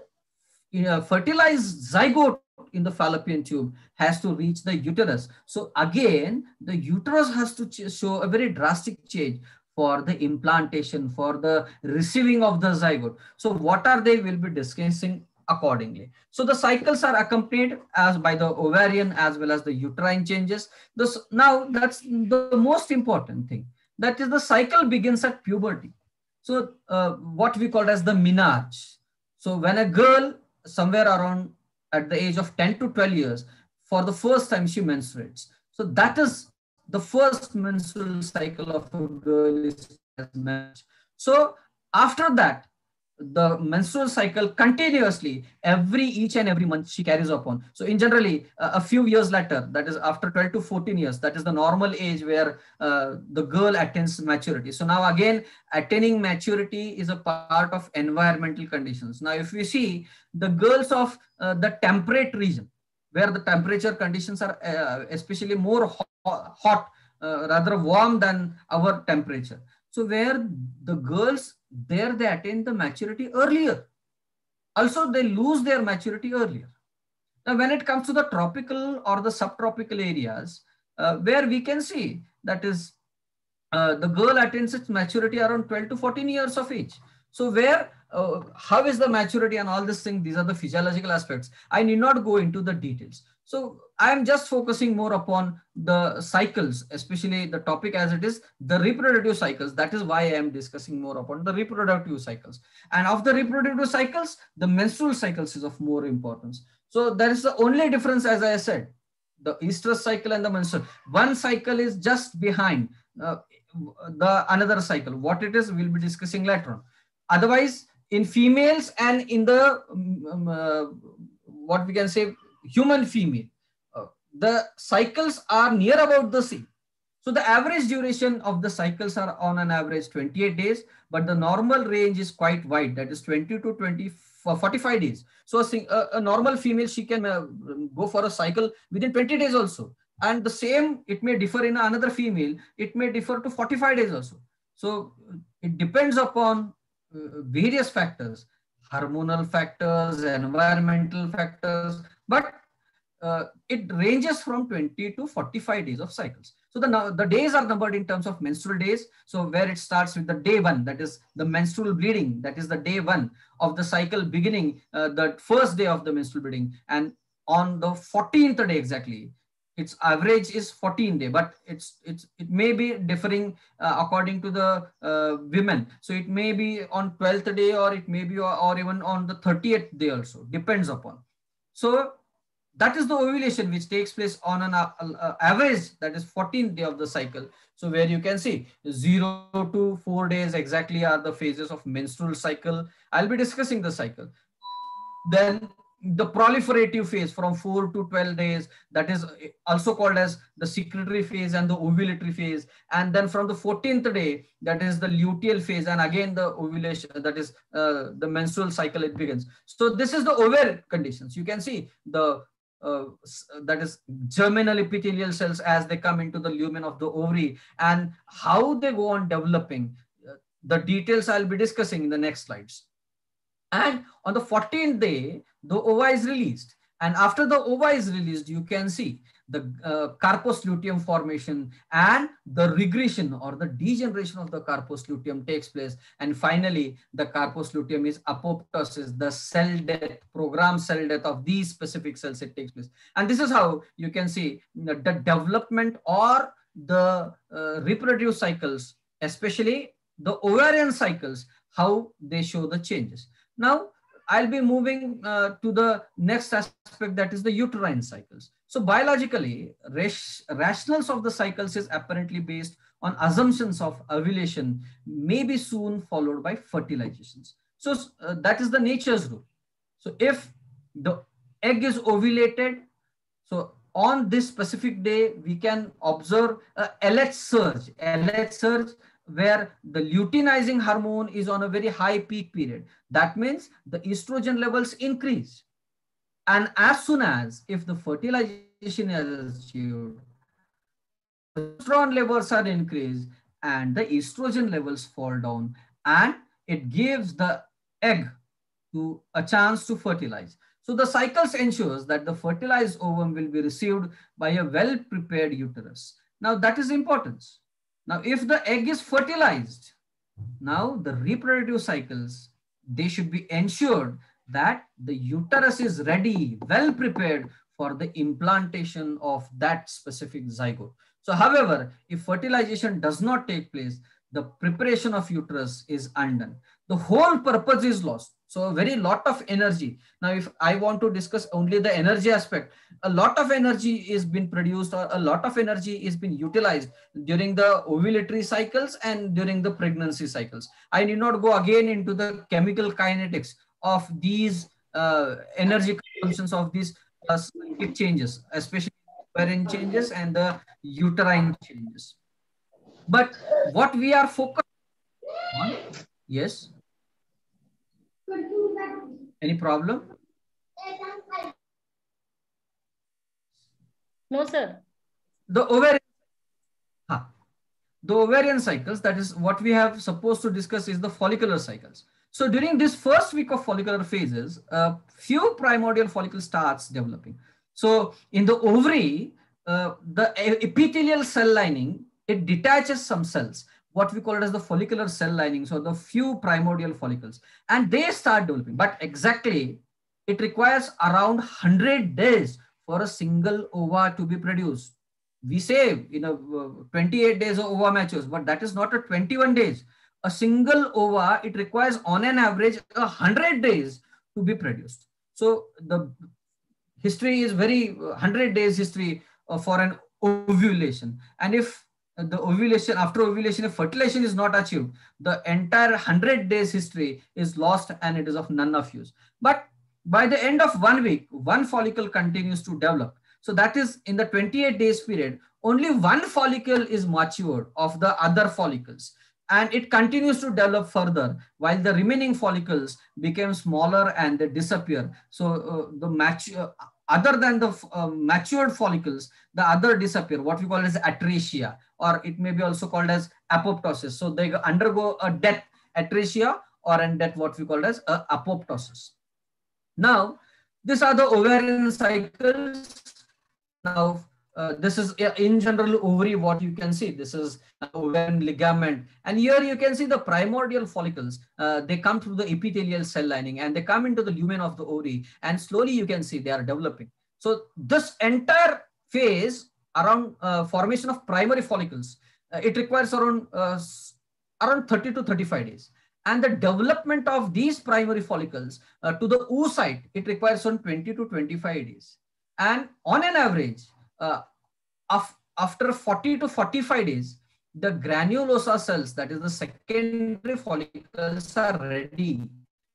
fertilized zygote in the fallopian tube has to reach the uterus. So again, the uterus has to show a very drastic change for the implantation, for the receiving of the zygote. So what are they? We'll be discussing accordingly. So the cycles are accompanied as by the ovarian as well as the uterine changes. Now that's the most important thing. That is, the cycle begins at puberty. So what we call as the menarche. So when a girl somewhere around at the age of 10 to 12 years, for the first time she menstruates. So that is the first menstrual cycle of a girl is menarche. So after that, the menstrual cycle continuously each and every month she carries upon. So in generally a few years later, that is after 12 to 14 years, that is the normal age where the girl attains maturity. So now again, attaining maturity is a part of environmental conditions. Now if we see the girls of the temperate region, where the temperature conditions are especially more hot, rather warm than our temperature. So where the girls, there they attain the maturity earlier. Also, they lose their maturity earlier. Now, when it comes to the tropical or the subtropical areas, where we can see that is the girl attains its maturity around 12 to 14 years of age. So where, how is the maturity and all this thing? These are the physiological aspects. I need not go into the details. So I'm just focusing more upon the cycles, especially the topic as it is, the reproductive cycles. That is why I am discussing more upon the reproductive cycles. And of the reproductive cycles, the menstrual cycles is of more importance. So that is the only difference, as I said, the estrous cycle and the menstrual. One cycle is just behind the another cycle. What it is, we'll be discussing later on. Otherwise, in females and in the, what we can say, human female, the cycles are near about the same. So the average duration of the cycles are on an average 28 days, but the normal range is quite wide, that is 20 to 45 days. So a normal female, she can go for a cycle within 20 days also. And the same, it may differ in another female, it may differ to 45 days also. So it depends upon various factors, hormonal factors, environmental factors, but it ranges from 20 to 45 days of cycles. So the days are numbered in terms of menstrual days. So where it starts with the day 1, that is the menstrual bleeding, that is the day 1 of the cycle beginning, the first day of the menstrual bleeding. And on the 14th day exactly, its average is 14 day, but it may be differing according to the women. So it may be on 12th day, or it may be or even on the 30th day also, depends upon. So that is the ovulation which takes place on an average, that is 14th day of the cycle. So where you can see 0 to 4 days exactly are the phases of menstrual cycle. I'll be discussing the cycle. Then the proliferative phase from 4 to 12 days, that is also called as the secretory phase and the ovulatory phase. And then from the 14th day, that is the luteal phase. And again, the ovulation, that is the menstrual cycle, it begins. So this is the ovarian conditions. You can see the that is germinal epithelial cells as they come into the lumen of the ovary and how they go on developing. The details I'll be discussing in the next slides. And on the 14th day, the ova is released. And after the ova is released, you can see the carpus luteum formation and the regression or the degeneration of the carpus luteum takes place. And finally, the carpus luteum is apoptosis, the cell death, programmed cell death of these specific cells, it takes place. And this is how you can see the development or the reproductive cycles, especially the ovarian cycles, how they show the changes. Now, I'll be moving to the next aspect, that is the uterine cycles. So biologically, rationals of the cycles is apparently based on assumptions of ovulation may be soon followed by fertilizations. So that is the nature's rule. So if the egg is ovulated, so on this specific day, we can observe a LH surge, where the luteinizing hormone is on a very high peak period. That means the estrogen levels increase. And as soon as if the fertilization is achieved, progesterone levels are increased and the estrogen levels fall down, and it gives the egg to a chance to fertilize. So the cycles ensures that the fertilized ovum will be received by a well-prepared uterus. Now that is importance. Now if the egg is fertilized, now the reproductive cycles, they should be ensured that the uterus is ready, well prepared for the implantation of that specific zygote. So however, if fertilization does not take place, the preparation of uterus is undone. The whole purpose is lost. So a very lot of energy. Now, if I want to discuss only the energy aspect, a lot of energy is being produced, or a lot of energy is being utilized during the ovulatory cycles and during the pregnancy cycles. I need not go again into the chemical kinetics of these energy consumptions of these cyclic changes, especially ovarian changes and the uterine changes. But what we are focused on, yes. Any problem? No, sir. The ovarian cycles, that is what we have supposed to discuss, is the follicular cycles. So during this first week of follicular phases, a few primordial follicles starts developing. So in the ovary, the epithelial cell lining, it detaches some cells, what we call it as the follicular cell lining. So the few primordial follicles, and they start developing. But exactly, it requires around 100 days for a single ova to be produced. We say, 28 days of ova matures, but that is not a 21 days. A single ova, it requires on an average 100 days to be produced. So the history is very 100 days history for an ovulation. And if the ovulation, after ovulation, if fertilization is not achieved, the entire 100 days history is lost and it is of none of use. But by the end of 1 week, one follicle continues to develop. So that is in the 28 days period, only one follicle is matured of the other follicles, and it continues to develop further while the remaining follicles become smaller and they disappear. So other than the matured follicles, the other disappear, what we call as atresia, or it may be also called as apoptosis. So they undergo a death, atresia, or a death, what we call as apoptosis. Now, these are the ovarian cycles. Now, this is in general ovary, what you can see. This is ovarian ligament. And here you can see the primordial follicles. They come through the epithelial cell lining and they come into the lumen of the ovary. And slowly you can see they are developing. So this entire phase around formation of primary follicles, it requires around 30 to 35 days. And the development of these primary follicles to the oocyte, it requires around 20 to 25 days. And on an average, after 40 to 45 days, the granulosa cells, that is the secondary follicles, are ready.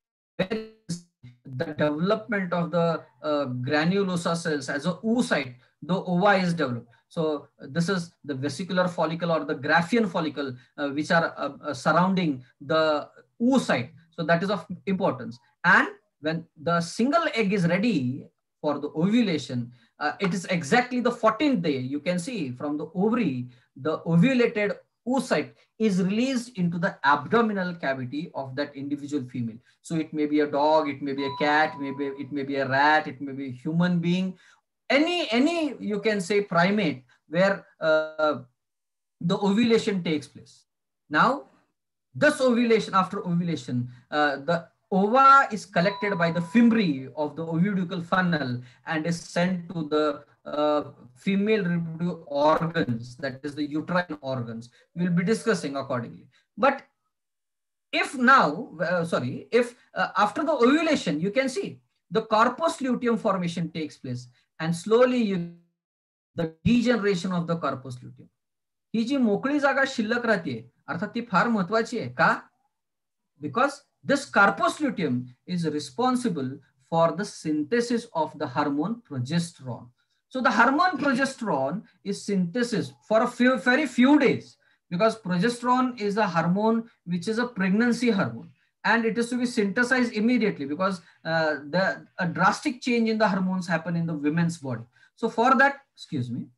The development of the granulosa cells as a oocyte, the ova is developed. So this is the vesicular follicle or the Graafian follicle, which are surrounding the oocyte. So that is of importance. And when the single egg is ready for the ovulation, it is exactly the 14th day. You can see from the ovary, the ovulated oocyte is released into the abdominal cavity of that individual female. So it may be a dog, it may be a cat, it may be a rat, it may be a human being, any you can say primate where the ovulation takes place. Now, this ovulation, after ovulation, the ova is collected by the fimbriae of the oviducal funnel and is sent to the female reproductive organs, that is the uterine organs. We'll be discussing accordingly. But if now, after the ovulation, you can see the corpus luteum formation takes place, and slowly the degeneration of the corpus luteum. ही जी मोकळी जागा शिल्लक राहते, अर्थात ती फार महत्वाची आहे का? Because this corpus luteum is responsible for the synthesis of the hormone progesterone. So the hormone progesterone is synthesis for a very few days, because progesterone is a hormone which is a pregnancy hormone. and it is to be synthesized immediately, because a drastic change in the hormones happen in the women's body. So for that, excuse me,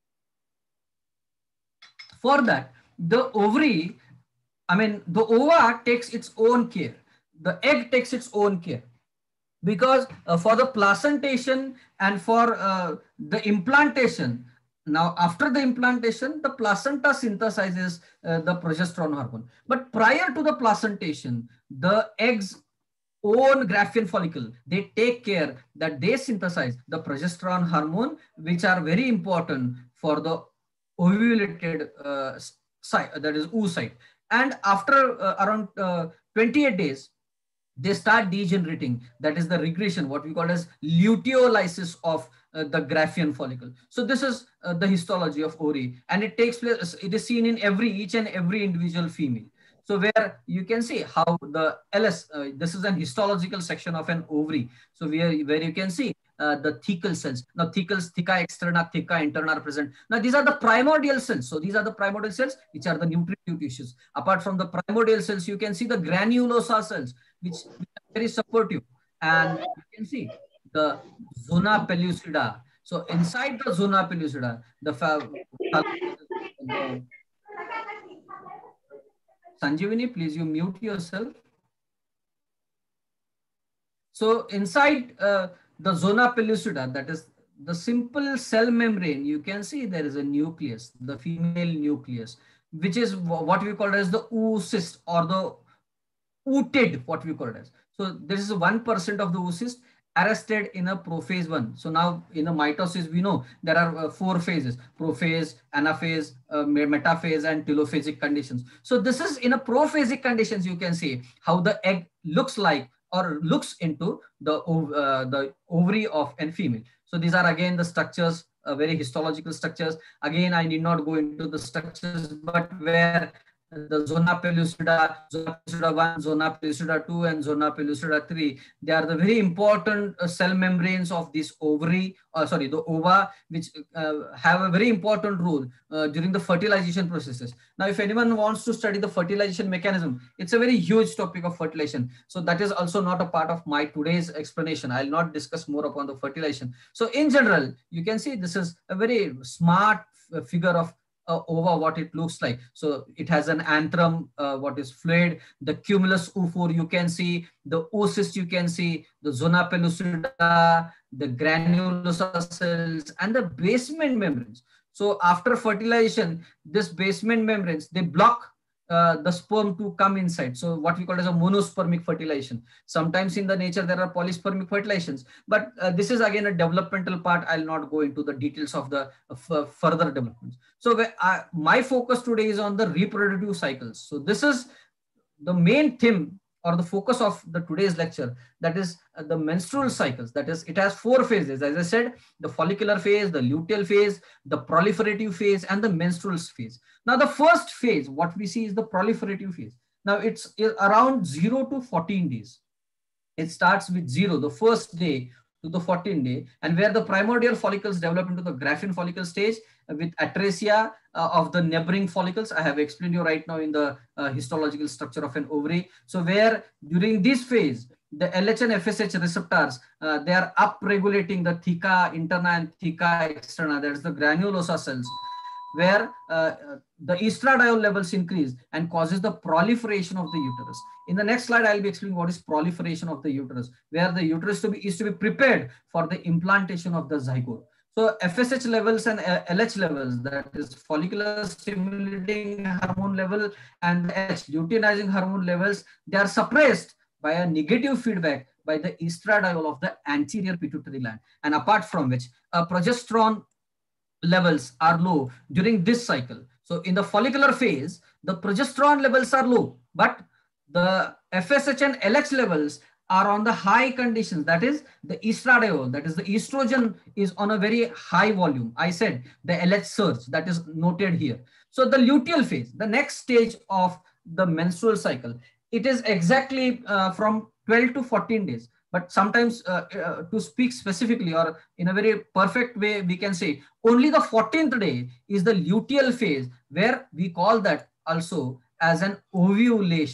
for that, the ovary, the ova takes its own care. The egg takes its own care, because for the placentation and for the implantation, now after the implantation, the placenta synthesizes the progesterone hormone. But prior to the placentation, the egg's own Graafian follicle, they take care that they synthesize the progesterone hormone, which are very important for the ovulated site, that is oocyte. And after around 28 days, they start degenerating. That is the regression, what we call as luteolysis of the Graafian follicle. So this is the histology of ovary, and it takes place, it is seen in each and every individual female. So where you can see how the LS, this is an histological section of an ovary. So where you can see the thecal cells. Now thecals, theca externa, theca interna are present. Now these are the primordial cells. So these are the primordial cells, which are the nutritive tissues. Apart from the primordial cells, you can see the granulosa cells, which are very supportive. And you can see the zona pellucida. So inside the zona pellucida, the Sanjeevani, please you mute yourself. So inside the zona pellucida, that is the simple cell membrane, you can see there is a nucleus, the female nucleus, which is what we call as the oocyst or the ooted, what we call it as. So this is 1% of the oocyst arrested in a prophase 1. So now in a mitosis, we know there are 4 phases: prophase, anaphase, metaphase, and telophasic conditions. So this is in a prophasic conditions, you can see how the egg looks like or looks into the ovary of a female. So these are again the structures, very histological structures. Again, I need not go into the structures, but where the zona pellucida, zona pellucida 1, zona pellucida 2, and zona pellucida 3, they are the very important cell membranes of this ovary, the ova, which have a very important role during the fertilization processes. Now, if anyone wants to study the fertilization mechanism, it's a very huge topic of fertilization. So that is also not a part of my today's explanation. I'll not discuss more upon the fertilization. So in general, you can see this is a very smart figure of ova, what it looks like. So it has an antrum, what is fluid, the cumulus oophore you can see, the oocyst you can see, the zona pellucida, the granulosa cells, and the basement membranes. So after fertilization, this basement membranes, they block the sperm to come inside. So what we call as a monospermic fertilization. Sometimes in the nature there are polyspermic fertilizations, but this is again a developmental part. I'll not go into the details of the further developments. So my focus today is on the reproductive cycles. So this is the main theme or the focus of the today's lecture, that is the menstrual cycles. That is, it has 4 phases. As I said, the follicular phase, the luteal phase, the proliferative phase, and the menstrual phase. Now, the first phase, what we see is the proliferative phase. Now, it's around 0 to 14 days. It starts with 0, the first day, to the 14th day, and where the primordial follicles develop into the Graafian follicle stage with atresia of the neighboring follicles. I have explained you right now in the histological structure of an ovary. So where during this phase, the LH and FSH receptors, they are up-regulating the theca interna and theca externa, that is the granulosa cells, where the estradiol levels increase and causes the proliferation of the uterus. In the next slide, I'll be explaining what is proliferation of the uterus, where the uterus is to be prepared for the implantation of the zygote. So FSH levels and LH levels, that is follicular stimulating hormone level, and H, luteinizing hormone levels, they are suppressed by a negative feedback by the estradiol of the anterior pituitary gland. And apart from which, progesterone levels are low during this cycle. So in the follicular phase, the progesterone levels are low, but the FSH and LH levels are on the high conditions. That is the estradiol, that is the estrogen, is on a very high volume. I said the LH surge, that is noted here. So the luteal phase, the next stage of the menstrual cycle, it is exactly from 12 to 14 days. But sometimes to speak specifically or in a very perfect way, we can say only the 14th day is the luteal phase, where we call that also as an ovulation.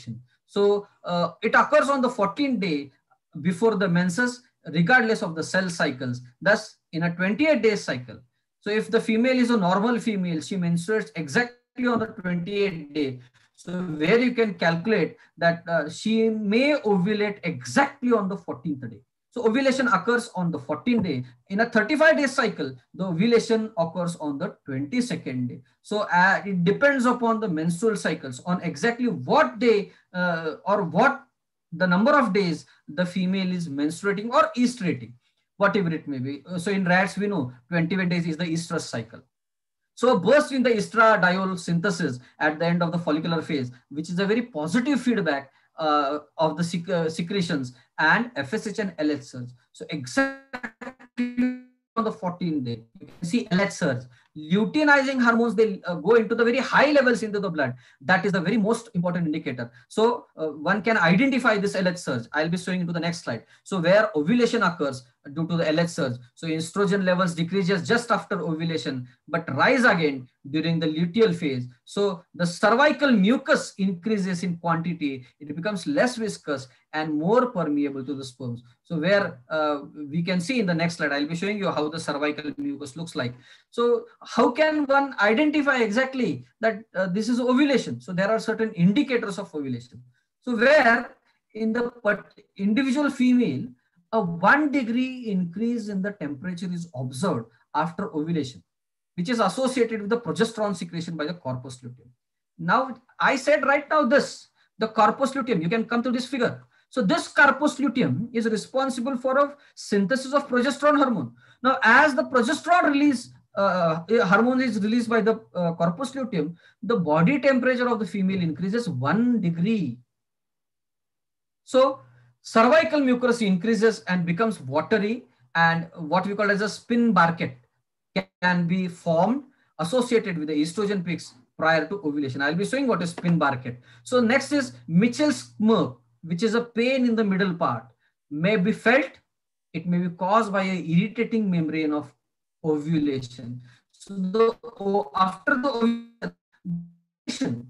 So it occurs on the 14th day before the menses, regardless of the cell cycles. Thus, in a 28 day cycle. So if the female is a normal female, she menstruates exactly on the 28th day. So where you can calculate that she may ovulate exactly on the 14th day. So ovulation occurs on the 14th day. In a 35-day cycle, the ovulation occurs on the 22nd day. So it depends upon the menstrual cycles on exactly what day or what the number of days the female is menstruating or estrating, whatever it may be. So in rats, we know 21 days is the estrus cycle. So a burst in the estradiol synthesis at the end of the follicular phase, which is a very positive feedback of the secretions and FSH and LH surge. So exactly on the 14th day, you can see LH surge. Luteinizing hormones, they go into the very high levels into the blood. That is the very most important indicator. So one can identify this LH surge. I'll be showing into the next slide. So where ovulation occurs due to the LH surge. So estrogen levels decreases just after ovulation, but rise again during the luteal phase. So the cervical mucus increases in quantity. It becomes less viscous and more permeable to the sperms. So where we can see in the next slide, I'll be showing you how the cervical mucus looks like. So how can one identify exactly that this is ovulation? So there are certain indicators of ovulation. So where in the individual female, a 1 degree increase in the temperature is observed after ovulation, which is associated with the progesterone secretion by the corpus luteum. Now, I said right now this, the corpus luteum, you can come to this figure. So this corpus luteum is responsible for a synthesis of progesterone hormone. Now, as the progesterone release hormone is released by the corpus luteum, the body temperature of the female increases 1 degree. So cervical mucus increases and becomes watery, and what we call as a spin barquette can be formed associated with the estrogen peaks prior to ovulation. I'll be showing what is spin barquette. So next is Mitchell's smirk, which is a pain in the middle part, may be felt. It may be caused by an irritating membrane of ovulation. So after the ovulation,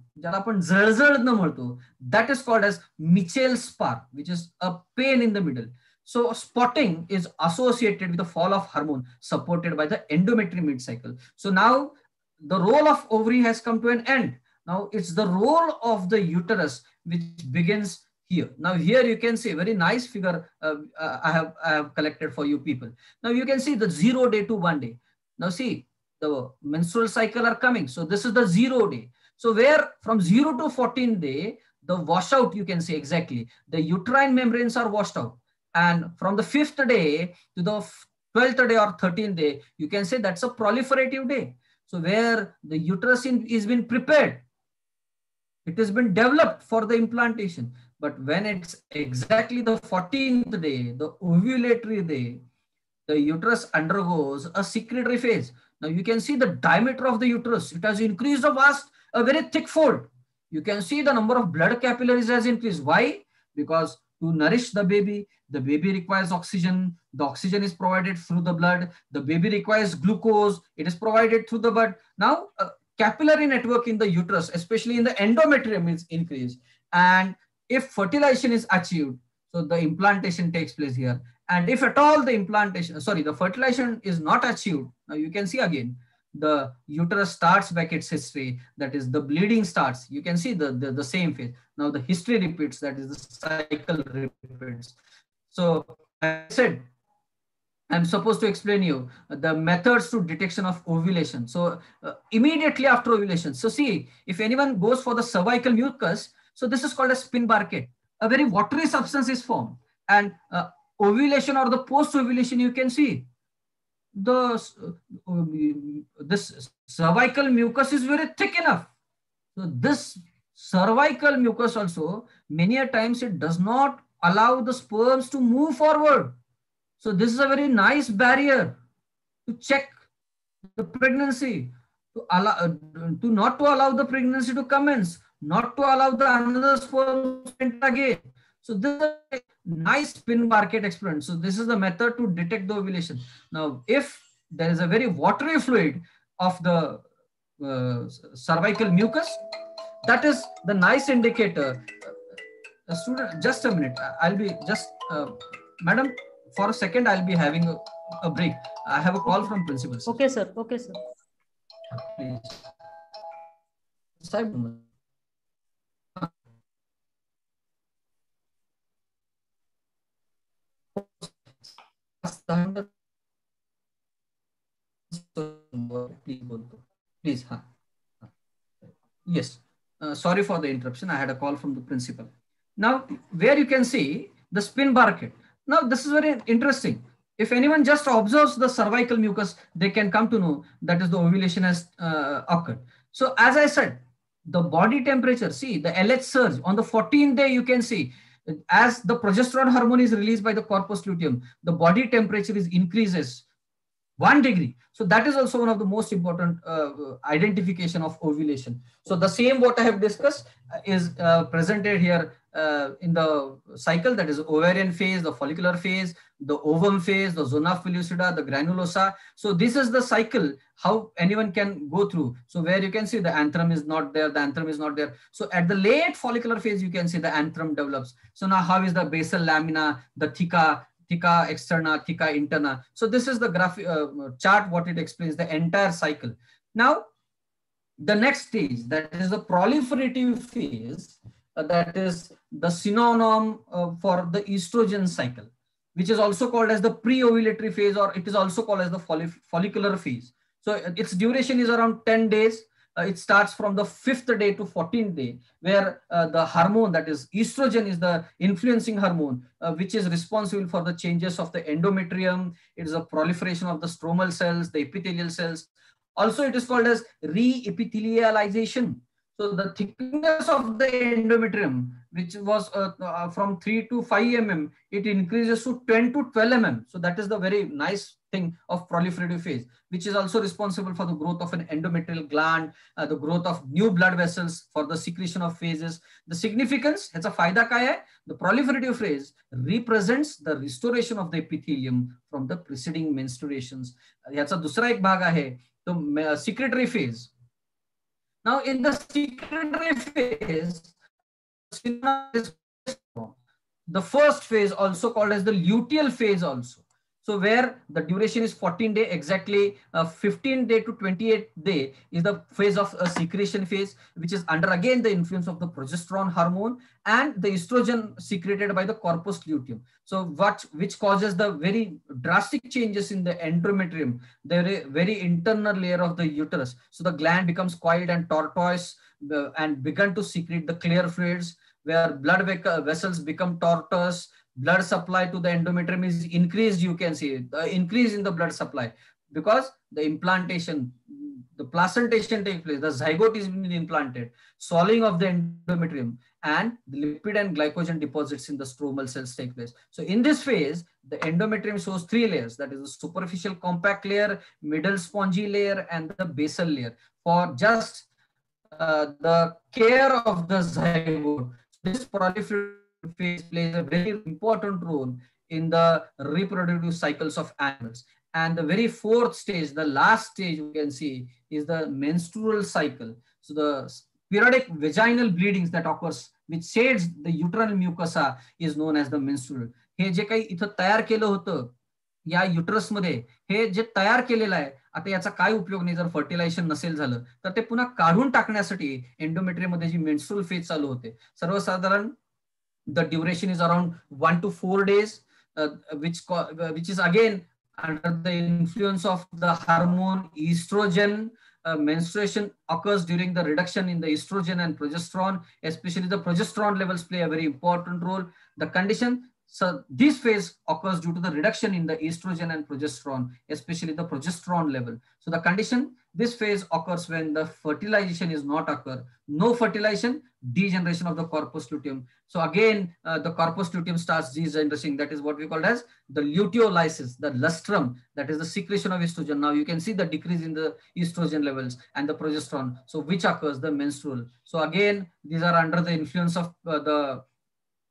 that is called as Mitchell's spark, which is a pain in the middle. So spotting is associated with the fall of hormone supported by the endometrium mid-cycle. So now the role of ovary has come to an end. Now it's the role of the uterus which begins here. Now here you can see a very nice figure I have collected for you people. Now you can see the 0 day to 1 day. Now see, the menstrual cycle are coming. So this is the 0 day. So where from 0 to 14th day, the washout, you can see exactly, the uterine membranes are washed out. And from the 5th day to the 12th day or 13th day, you can say that's a proliferative day. So where the uterus is been prepared, it has been developed for the implantation. But when it's exactly the 14th day, the ovulatory day, the uterus undergoes a secretory phase. Now you can see the diameter of the uterus. It has increased a very thick fold. You can see the number of blood capillaries has increased. Why? Because to nourish the baby requires oxygen. The oxygen is provided through the blood. The baby requires glucose. It is provided through the blood. Now, capillary network in the uterus, especially in the endometrium, is increased. And if fertilization is achieved, so the implantation takes place here. And if at all the fertilization is not achieved, now you can see again, the uterus starts back its history. That is, the bleeding starts. You can see the same phase. Now the history repeats, that is the cycle repeats. So I said, I'm supposed to explain you the methods to detection of ovulation. So immediately after ovulation. So see, if anyone goes for the cervical mucus, so this is called a spin barquette. A very watery substance is formed. And ovulation or the post-ovulation, you can see this cervical mucus is very thick enough. So this cervical mucus also, many a times it does not allow the sperms to move forward. So this is a very nice barrier to check the pregnancy, to not to allow the pregnancy to commence, not to allow the another sperm to enter again. So this is a nice spin barquette experiment. So this is the method to detect the ovulation. Now, if there is a very watery fluid of the cervical mucus, that is the nice indicator Student, just a minute. I'll be just, madam, for a second, I'll be having a break. I have a call from principal. Sir. Okay, sir. Okay, sir. Please. Please. Yes. Sorry for the interruption. I had a call from the principal. Now, where you can see the spin barricade. Now, this is very interesting. If anyone just observes the cervical mucus, they can come to know that is the ovulation has occurred. So, as I said, the body temperature, see the LH surge on the 14th day, you can see as the progesterone hormone is released by the corpus luteum, the body temperature is increases 1 degree. So that is also one of the most important identification of ovulation. So the same what I have discussed is presented here in the cycle, that is ovarian phase, the follicular phase, the ovum phase, the zona pellucida, the granulosa. So this is the cycle how anyone can go through. So where you can see the anthem is not there, the anthem is not there. So at the late follicular phase, you can see the anthem develops. So now how is the basal lamina, the theca externa, theca interna. So this is the graphic chart, what it explains the entire cycle. Now, the next stage, that is the proliferative phase, that is the synonym for the estrogen cycle, which is also called as the pre-ovulatory phase, or it is also called as the follicular phase. So its duration is around 10 days. It starts from the 5th day to 14th day, where the hormone, that is estrogen, is the influencing hormone, which is responsible for the changes of the endometrium. It is a proliferation of the stromal cells, the epithelial cells. Also, it is called as re-epithelialization. So the thickness of the endometrium, which was from 3 to 5 mm, it increases to 10 to 12 mm. So that is the very nice thing of proliferative phase, which is also responsible for the growth of an endometrial gland, the growth of new blood vessels, for the secretion of phases. The significance, ह्याचा फायदा काय आहे? The proliferative phase represents the restoration of the epithelium from the preceding menstruations. ह्याचा दुसरा एक भाग आहे तो secretory phase. Now, in the secretory phase, the first phase, also called as the luteal phase also. So where the duration is 14 day, exactly 15 day to 28 day is the phase of a secretion phase, which is under again the influence of the progesterone hormone and the estrogen secreted by the corpus luteum. So which causes the very drastic changes in the endometrium, the very internal layer of the uterus. So the gland becomes coiled and tortuous and began to secrete the clear fluids, where blood vessels become tortuous. Blood supply to the endometrium is increased. You can see the increase in the blood supply because the implantation, the placentation takes place, the zygote is being implanted, swallowing of the endometrium, and the lipid and glycogen deposits in the stromal cells take place. So in this phase, the endometrium shows 3 layers, that is the superficial compact layer, middle spongy layer, and the basal layer for just the care of the zygote. This proliferative phase plays a very important role in the reproductive cycles of animals. And the very 4th stage, the last stage you can see, is the menstrual cycle. So the periodic vaginal bleedings that occurs, which shades the uterine mucosa, is known as the menstrual. हे जे काही इथं तयार केलं होतं या uterus मध्ये, हे जे तयार केलेलं आहे, आता याचा काय उपयोग नाही जर फर्टिलायझेशन नसेल झालं तर ते पुन्हा काढून टाकण्यासाठी एंडोमेट्रियम मध्ये जी मेन्स्ट्रुअल फेज चालू होते, सर्वसाधारण the duration is around 1 to 4 days, which is again under the influence of the hormone estrogen. Menstruation occurs during the reduction in the estrogen and progesterone, especially the progesterone levels play a very important role. The condition, so this phase occurs due to the reduction in the estrogen and progesterone, especially the progesterone level. So the condition, this phase occurs when the fertilization is not occur, no fertilization, degeneration of the corpus luteum. So again, the corpus luteum starts degenerating. That is what we call as the luteolysis, the lustrum, that is the secretion of estrogen. Now you can see the decrease in the estrogen levels and the progesterone. So which occurs the menstrual. So again, these are under the influence of the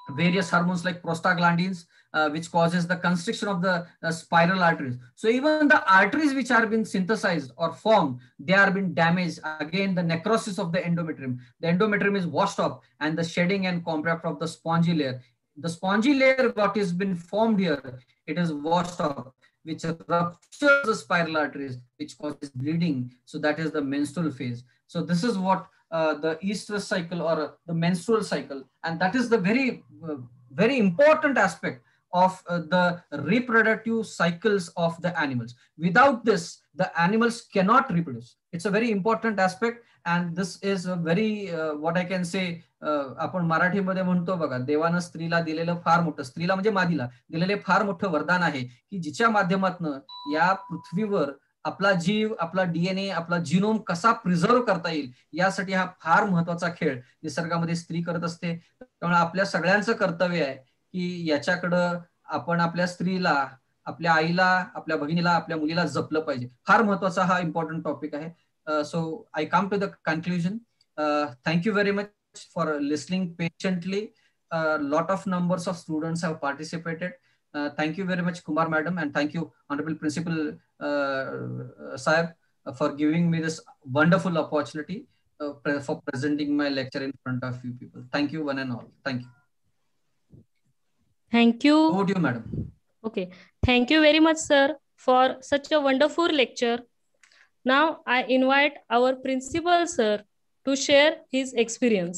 various hormones like prostaglandins, which causes the constriction of the spiral arteries. So even the arteries which are been synthesized or formed, they are been damaged. Again, the necrosis of the endometrium. The endometrium is washed off, and the shedding and compact of the spongy layer. The spongy layer, what has been formed here, it is washed off, which ruptures the spiral arteries, which causes bleeding. So that is the menstrual phase. So this is what the estrous cycle or the menstrual cycle, and that is the very important aspect of the reproductive cycles of the animals. Without this, the animals cannot reproduce. It's a very important aspect, and this is a very what I can say, आपण मराठीमध्ये म्हणतो बघा, देवानं स्त्रीला दिलेलं फार मोठं, स्त्रीला म्हणजे मादीला दिलेले फार मोठं वरदान आहे की जिच्या माध्यमातून या पृथ्वीवर आपला जीव, आपला डीएनए, आपला जीनोम कसा प्रिझर्व करता येईल, यासाठी हा फार महत्वाचा खेळ निसर्गामध्ये स्त्री करत असते. त्यामुळे आपल्या सगळ्यांचं कर्तव्य आहे की याच्याकडं आपण आपल्या स्त्रीला, आपल्या आईला, आपल्या बहिणीला, आपल्या मुलीला जपलं पाहिजे. फार महत्वाचा हा इम्पॉर्टंट टॉपिक आहे. So I come to the conclusion. Thank you very much for listening patiently. Lot of numbers of students have participated. Thank you very much, Kumar Madam, and thank you, Honorable Principal Sahib, for giving me this wonderful opportunity for presenting my lecture in front of you people. Thank you, one and all. Thank you. Thank you. Over to you, Madam. Okay. Thank you very much, sir, for such a wonderful lecture. Now I invite our principal sir to share his experience.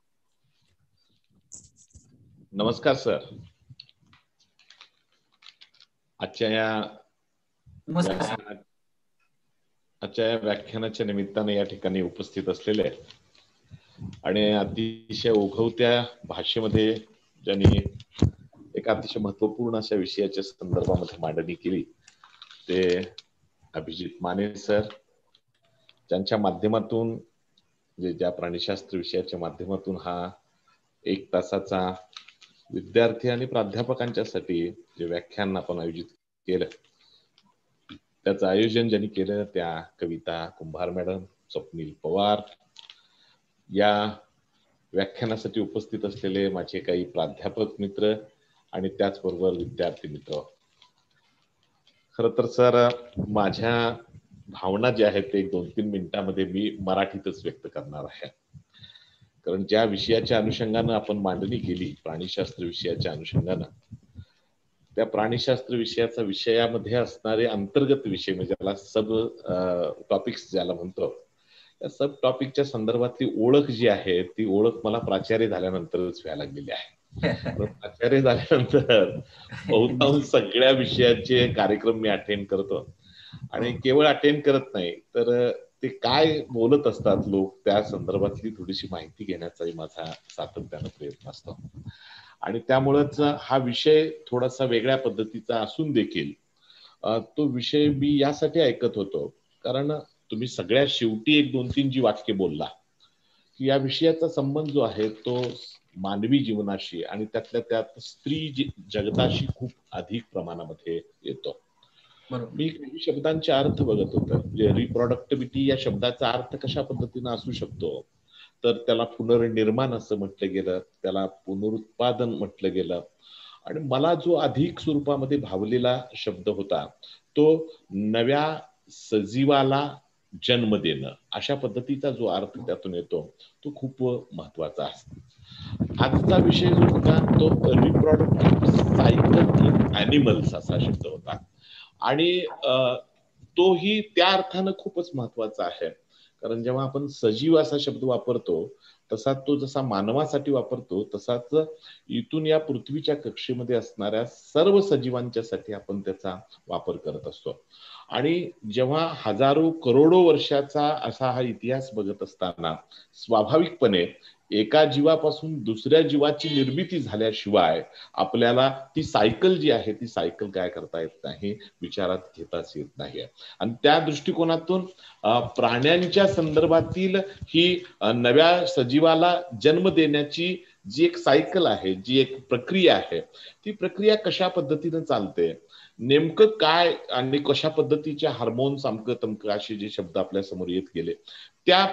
नमस्कार sir. आजच्या या व्याख्यानाच्या निमित्ताने या ठिकाणी उपस्थित असलेले आणि अतिशय ओघवत्या भाषेमध्ये ज्यांनी एका अतिशय महत्वपूर्ण अशा विषयाच्या संदर्भामध्ये मांडणी केली ते अभिजित माने सर, ज्यांच्या माध्यमातून ज्या प्राणीशास्त्र विषयाच्या माध्यमातून हा 1 तासाचा विद्यार्थी आणि प्राध्यापकांच्यासाठी जे व्याख्यान आपण आयोजित केलं, त्याचं आयोजन ज्यांनी केलं त्या कविता कुंभार मॅडम, स्वप्नील पवार, या व्याख्यानासाठी उपस्थित असलेले माझे काही प्राध्यापक मित्र आणि त्याचबरोबर विद्यार्थी मित्र. खरं तर सर, माझ्या भावना ज्या आहेत ते 2-3 मिनिटांमध्ये मी मराठीतच व्यक्त करणार आहे. कारण ज्या विषयाच्या अनुषंगानं आपण मांडणी केली, प्राणीशास्त्र विषयाच्या अनुषंगानं, त्या प्राणीशास्त्र विषयाचा विषयामध्ये असणारे अंतर्गत विषय म्हणजे ज्याला सब टॉपिक्स ज्याला म्हणतो, त्या सब टॉपिकच्या संदर्भातली ओळख जी आहे ती ओळख मला प्राचार्य झाल्यानंतरच व्हायला लागलेली आहे. प्राचार्य झाल्यानंतर बहुतांश सगळ्या विषयाचे कार्यक्रम मी अटेंड करतो आणि केवळ अटेंड करत नाही तर ते काय बोलत असतात लोक त्या संदर्भातली थोडीशी माहिती घेण्याचाही माझा सातत्यानं प्रयत्न असतो. आणि त्यामुळेच हा विषय थोडासा वेगळ्या पद्धतीचा असून देखील तो विषय मी यासाठी ऐकत होतो कारण तुम्ही सगळ्यात शेवटी 1-2-3 जी वाक्य बोलला की या विषयाचा संबंध जो आहे तो मानवी जीवनाशी आणि त्यातल्या त्यात स्त्री जगताशी खूप अधिक प्रमाणामध्ये येतो. मी काही शब्दांचे अर्थ बघत होतो. म्हणजे रिप्रोडक्टिव्हिटी या शब्दाचा अर्थ कशा पद्धतीने असू शकतो तर त्याला पुनर्निर्माण असं म्हटलं गेलं, त्याला पुनरुत्पादन म्हटलं गेलं. आणि मला जो अधिक स्वरूपामध्ये भावलेला शब्द होता तो नव्या सजीवाला जन्म देणं, अशा पद्धतीचा जो अर्थ त्यातून येतो तो खूप महत्वाचा असतो. आजचा विषय जो होता तो रिप्रोडक्टिव्ह सायकल इन ॲनिमल्स असा शब्द होता आणि तोही त्या अर्थानं खूपच महत्वाचा आहे. कारण जेव्हा आपण सजीव असा शब्द वापरतो तसा तो जसा मानवासाठी वापरतो तसाच इथून या पृथ्वीच्या कक्षेमध्ये असणाऱ्या सर्व सजीवांच्यासाठी आपण त्याचा वापर करत असतो. आणि जेव्हा हजारो करोडो वर्षाचा असा हा इतिहास बघत असताना स्वाभाविकपणे एका जीवापासून दुसऱ्या जीवाची निर्मिती झाल्याशिवाय आपल्याला ती सायकल जी आहे ती सायकल काय करता येत नाही, विचारात घेताच येत नाही. आणि त्या दृष्टिकोनातून प्राण्यांच्या संदर्भातील ही नव्या सजीवाला जन्म देण्याची जी एक सायकल आहे, जी एक प्रक्रिया आहे, ती प्रक्रिया कशा पद्धतीने चालते, नेमकं काय आणि कशा पद्धतीचे हार्मोन्स अमकं तमकं असे जे शब्द आपल्या समोर येत गेले त्या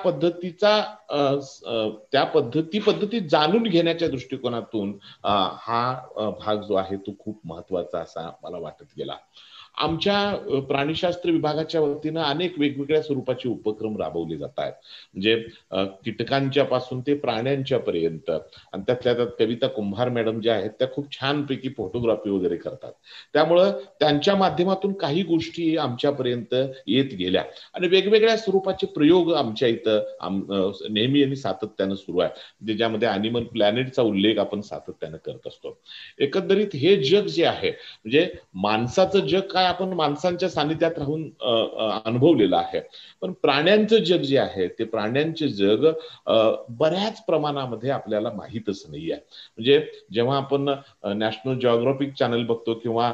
पद्धती जाणून घेण्याच्या दृष्टिकोनातून हा भाग जो आहे तो खूप महत्वाचा असा मला वाटत गेला. आमच्या प्राणीशास्त्र विभागाच्या वतीनं अनेक वेगवेगळ्या स्वरूपाचे उपक्रम राबवले जात आहेत. म्हणजे कीटकांच्या पासून ते प्राण्यांच्या पर्यंत, आणि त्यातल्या त्यात कविता कुंभार मॅडम ज्या आहेत त्या खूप छानपैकी फोटोग्राफी वगैरे करतात. त्यामुळं त्यांच्या माध्यमातून काही गोष्टी आमच्यापर्यंत येत गेल्या आणि वेगवेगळ्या स्वरूपाचे प्रयोग आमच्या इथं नेहमी आणि सातत्यानं सुरू आहे, ज्याच्यामध्ये अॅनिमल प्लॅनेटचा उल्लेख आपण सातत्यानं करत असतो. एकंदरीत हे जग जे आहे म्हणजे माणसाचं जग काय आपण माणसांच्या सानिध्यात राहून अनुभवलेलं आहे, पण प्राण्यांचं जग जे आहे ते प्राण्यांचे जग बऱ्याच प्रमाणामध्ये आपल्याला माहीतच नाही आहे. म्हणजे जेव्हा आपण नॅशनल जिओग्राफिक चॅनल बघतो किंवा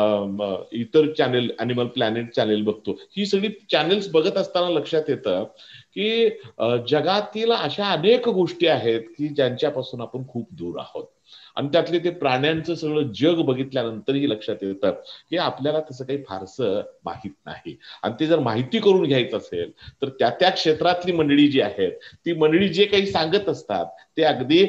इतर चॅनल अॅनिमल प्लॅनेट चॅनल बघतो, ही सगळी चॅनल्स बघत असताना लक्षात येतं की जगातील अशा अनेक गोष्टी आहेत की ज्यांच्यापासून आपण खूप दूर आहोत. आणि त्यातले ते प्राण्यांचं सगळं जग बघितल्यानंतरही लक्षात येतं की आपल्याला तसं काही फारसं माहीत नाही. आणि ते जर माहिती करून घ्यायचं असेल तर त्या क्षेत्रातली मंडळी जी आहेत ती मंडळी जे काही सांगत असतात ते अगदी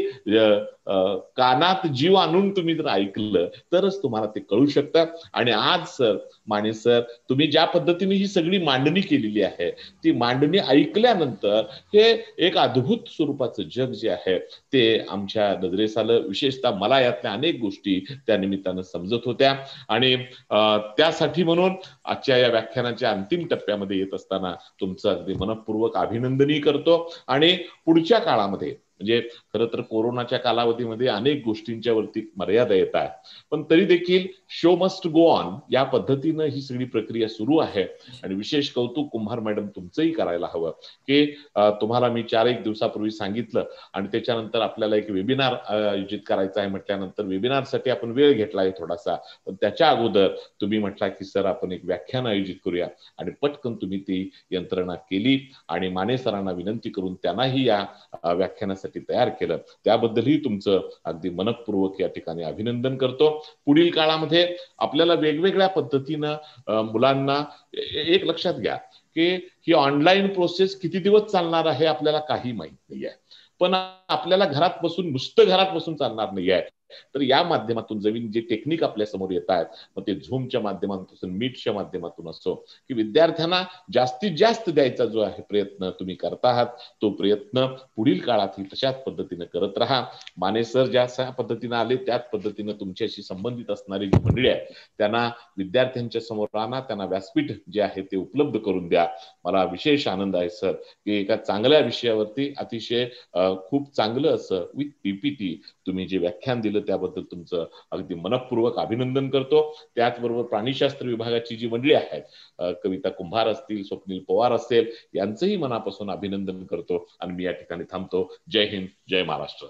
कानात जीव आणून तुम्ही जर ऐकलं तरच तुम्हाला ते कळू शकतं. आणि आज सर माने सर तुम्ही ज्या पद्धतीने ही सगळी मांडणी केलेली आहे ती मांडणी ऐकल्यानंतर हे एक अद्भुत स्वरूपाचं जग जे आहे ते आमच्या नजरेस आलं. विशेषतः मला यातल्या अनेक गोष्टी त्या निमित्तानं समजत होत्या आणि त्यासाठी म्हणून आजच्या या व्याख्यानाच्या अंतिम टप्प्यामध्ये येत असताना तुमचं अगदी मनपूर्वक अभिनंदनही करतो. आणि पुढच्या काळामध्ये म्हणजे खरं तर कोरोनाच्या कालावधीमध्ये अनेक गोष्टींच्या वरती मर्यादा येत आहेत, पण तरी देखील शो मस्ट गो ऑन या पद्धतीनं ही सगळी प्रक्रिया सुरू आहे. आणि विशेष कौतुक कुंभार मॅडम तुमचंही करायला हवं की तुम्हाला मी 4-1 दिवसापूर्वी सांगितलं आणि त्याच्यानंतर आपल्याला एक वेबिनार आयोजित करायचा आहे म्हटल्यानंतर वेबिनारसाठी आपण वेळ घेतलाय थोडासा, पण त्याच्या अगोदर तुम्ही म्हटला की सर आपण एक व्याख्यान आयोजित करूया आणि पटकन तुम्ही ती यंत्रणा केली आणि माने सरांना विनंती करून त्यांनाही या व्याख्यानासाठी तयार केलं. त्याबद्दलही तुमचं अगदी मनपूर्वक या ठिकाणी अभिनंदन करतो. पुढील काळामध्ये आपल्याला वेगवेगळ्या पद्धतीनं मुलांना एक लक्षात घ्या की ही ऑनलाईन प्रोसेस किती दिवस चालणार आहे आपल्याला काही माहित नाही आहे, पण आपल्याला घरात बसून नुसतं घरात बसून चालणार नाही आहे. तर या माध्यमातून नवीन जे टेक्निक आपल्या समोर येत आहेत मग ते झूमच्या माध्यमातून मीटच्या माध्यमातून असो की विद्यार्थ्यांना जास्तीत जास्त द्यायचा जो आहे प्रयत्न तुम्ही करता आहात तो प्रयत्न पुढील काळातही तशाच पद्धतीने करत राहा. माने सर ज्या पद्धतीने आले त्याच पद्धतीने तुमच्याशी संबंधित असणारी जी मंडळी आहे त्यांना विद्यार्थ्यांच्या समोर आणा, त्यांना व्यासपीठ जे आहे ते उपलब्ध करून द्या. मला विशेष आनंद आहे सर की एका चांगल्या विषयावरती अतिशय खूप चांगलं असं विथ पीपीटी तुम्ही जे व्याख्यान दिलं त्याबद्दल तुमचं अगदी मनपूर्वक अभिनंदन करतो. त्याचबरोबर प्राणीशास्त्र विभागाची जी मंडळी आहेत कविता कुंभार असतील, स्वप्नील पवार असेल यांचंही मनापासून अभिनंदन करतो आणि मी या ठिकाणी थांबतो. जय हिंद, जय Maharashtra.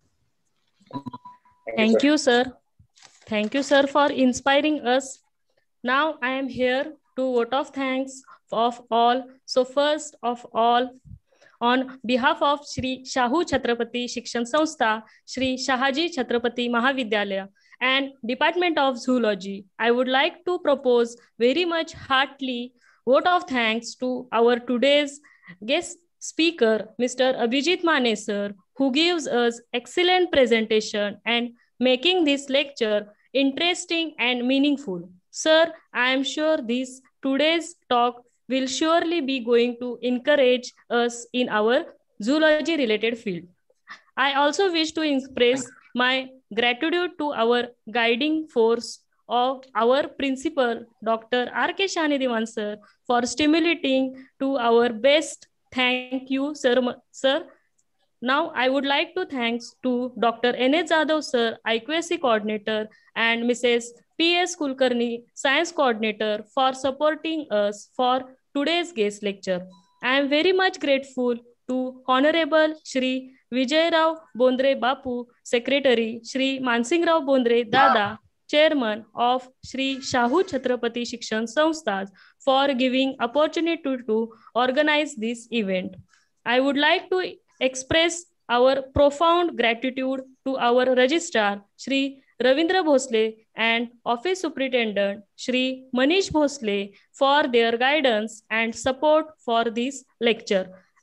Thank you, sir. Thank you, sir, for inspiring us. Now I am here to vote of thanks of all. So first of all, on behalf of Shri Shahu Chhatrapati Shikshan Sanstha, Shri Shahaji Chhatrapati Mahavidyalaya and Department of Zoology, I would like to propose very much heartily vote of thanks to our today's guest speaker, Mr. Abhijit Mane sir, who gives us excellent presentation and making this lecture interesting and meaningful. Sir, I am sure this today's talk will surely be going to encourage us in our zoology related field. I also wish to express my gratitude to our guiding force of our principal, Dr. R.K. Shanedivan sir, for stimulating to our best. Thank you, sir. Now, I would like to thanks to Dr. N.A. Jadhav sir, IQAC coordinator, and Mrs. P.S. Kulkarni, science coordinator, for supporting us for today's guest lecture. I am very much grateful to Honorable Shri Vijay Rao Bondre Bapu, Secretary, Shri Mansingh Rao Bondre Dada, Chairman of Shri Shahu Chhatrapati Shikshan Sansthas, for giving opportunity to organize this event. I would like to express our profound gratitude to our registrar, Shri Ravindra Bhosle, and Office Superintendent, Shri Manish Bhosle, for their guidance and support for this lecture.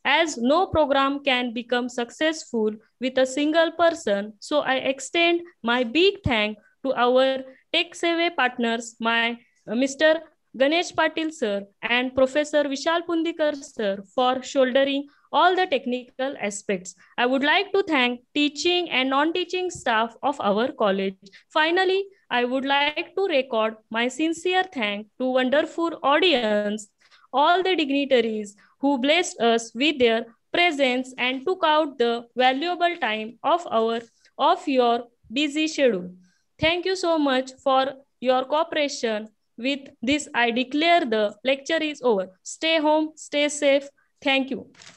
as no program can become successful with a single person. So I extend my big thank to our TechSavvy partners, my Mr. Ganesh Patil sir and Professor Vishal Pundikar sir for shouldering all the technical aspects. I would like to thank teaching and non-teaching staff of our college. Finally, I would like to record my sincere thanks to wonderful audience, all the dignitaries who blessed us with their presence and took out the valuable time of your busy schedule. Thank you so much for your cooperation. With this, I declare the lecture is over. Stay home, stay safe. Thank you.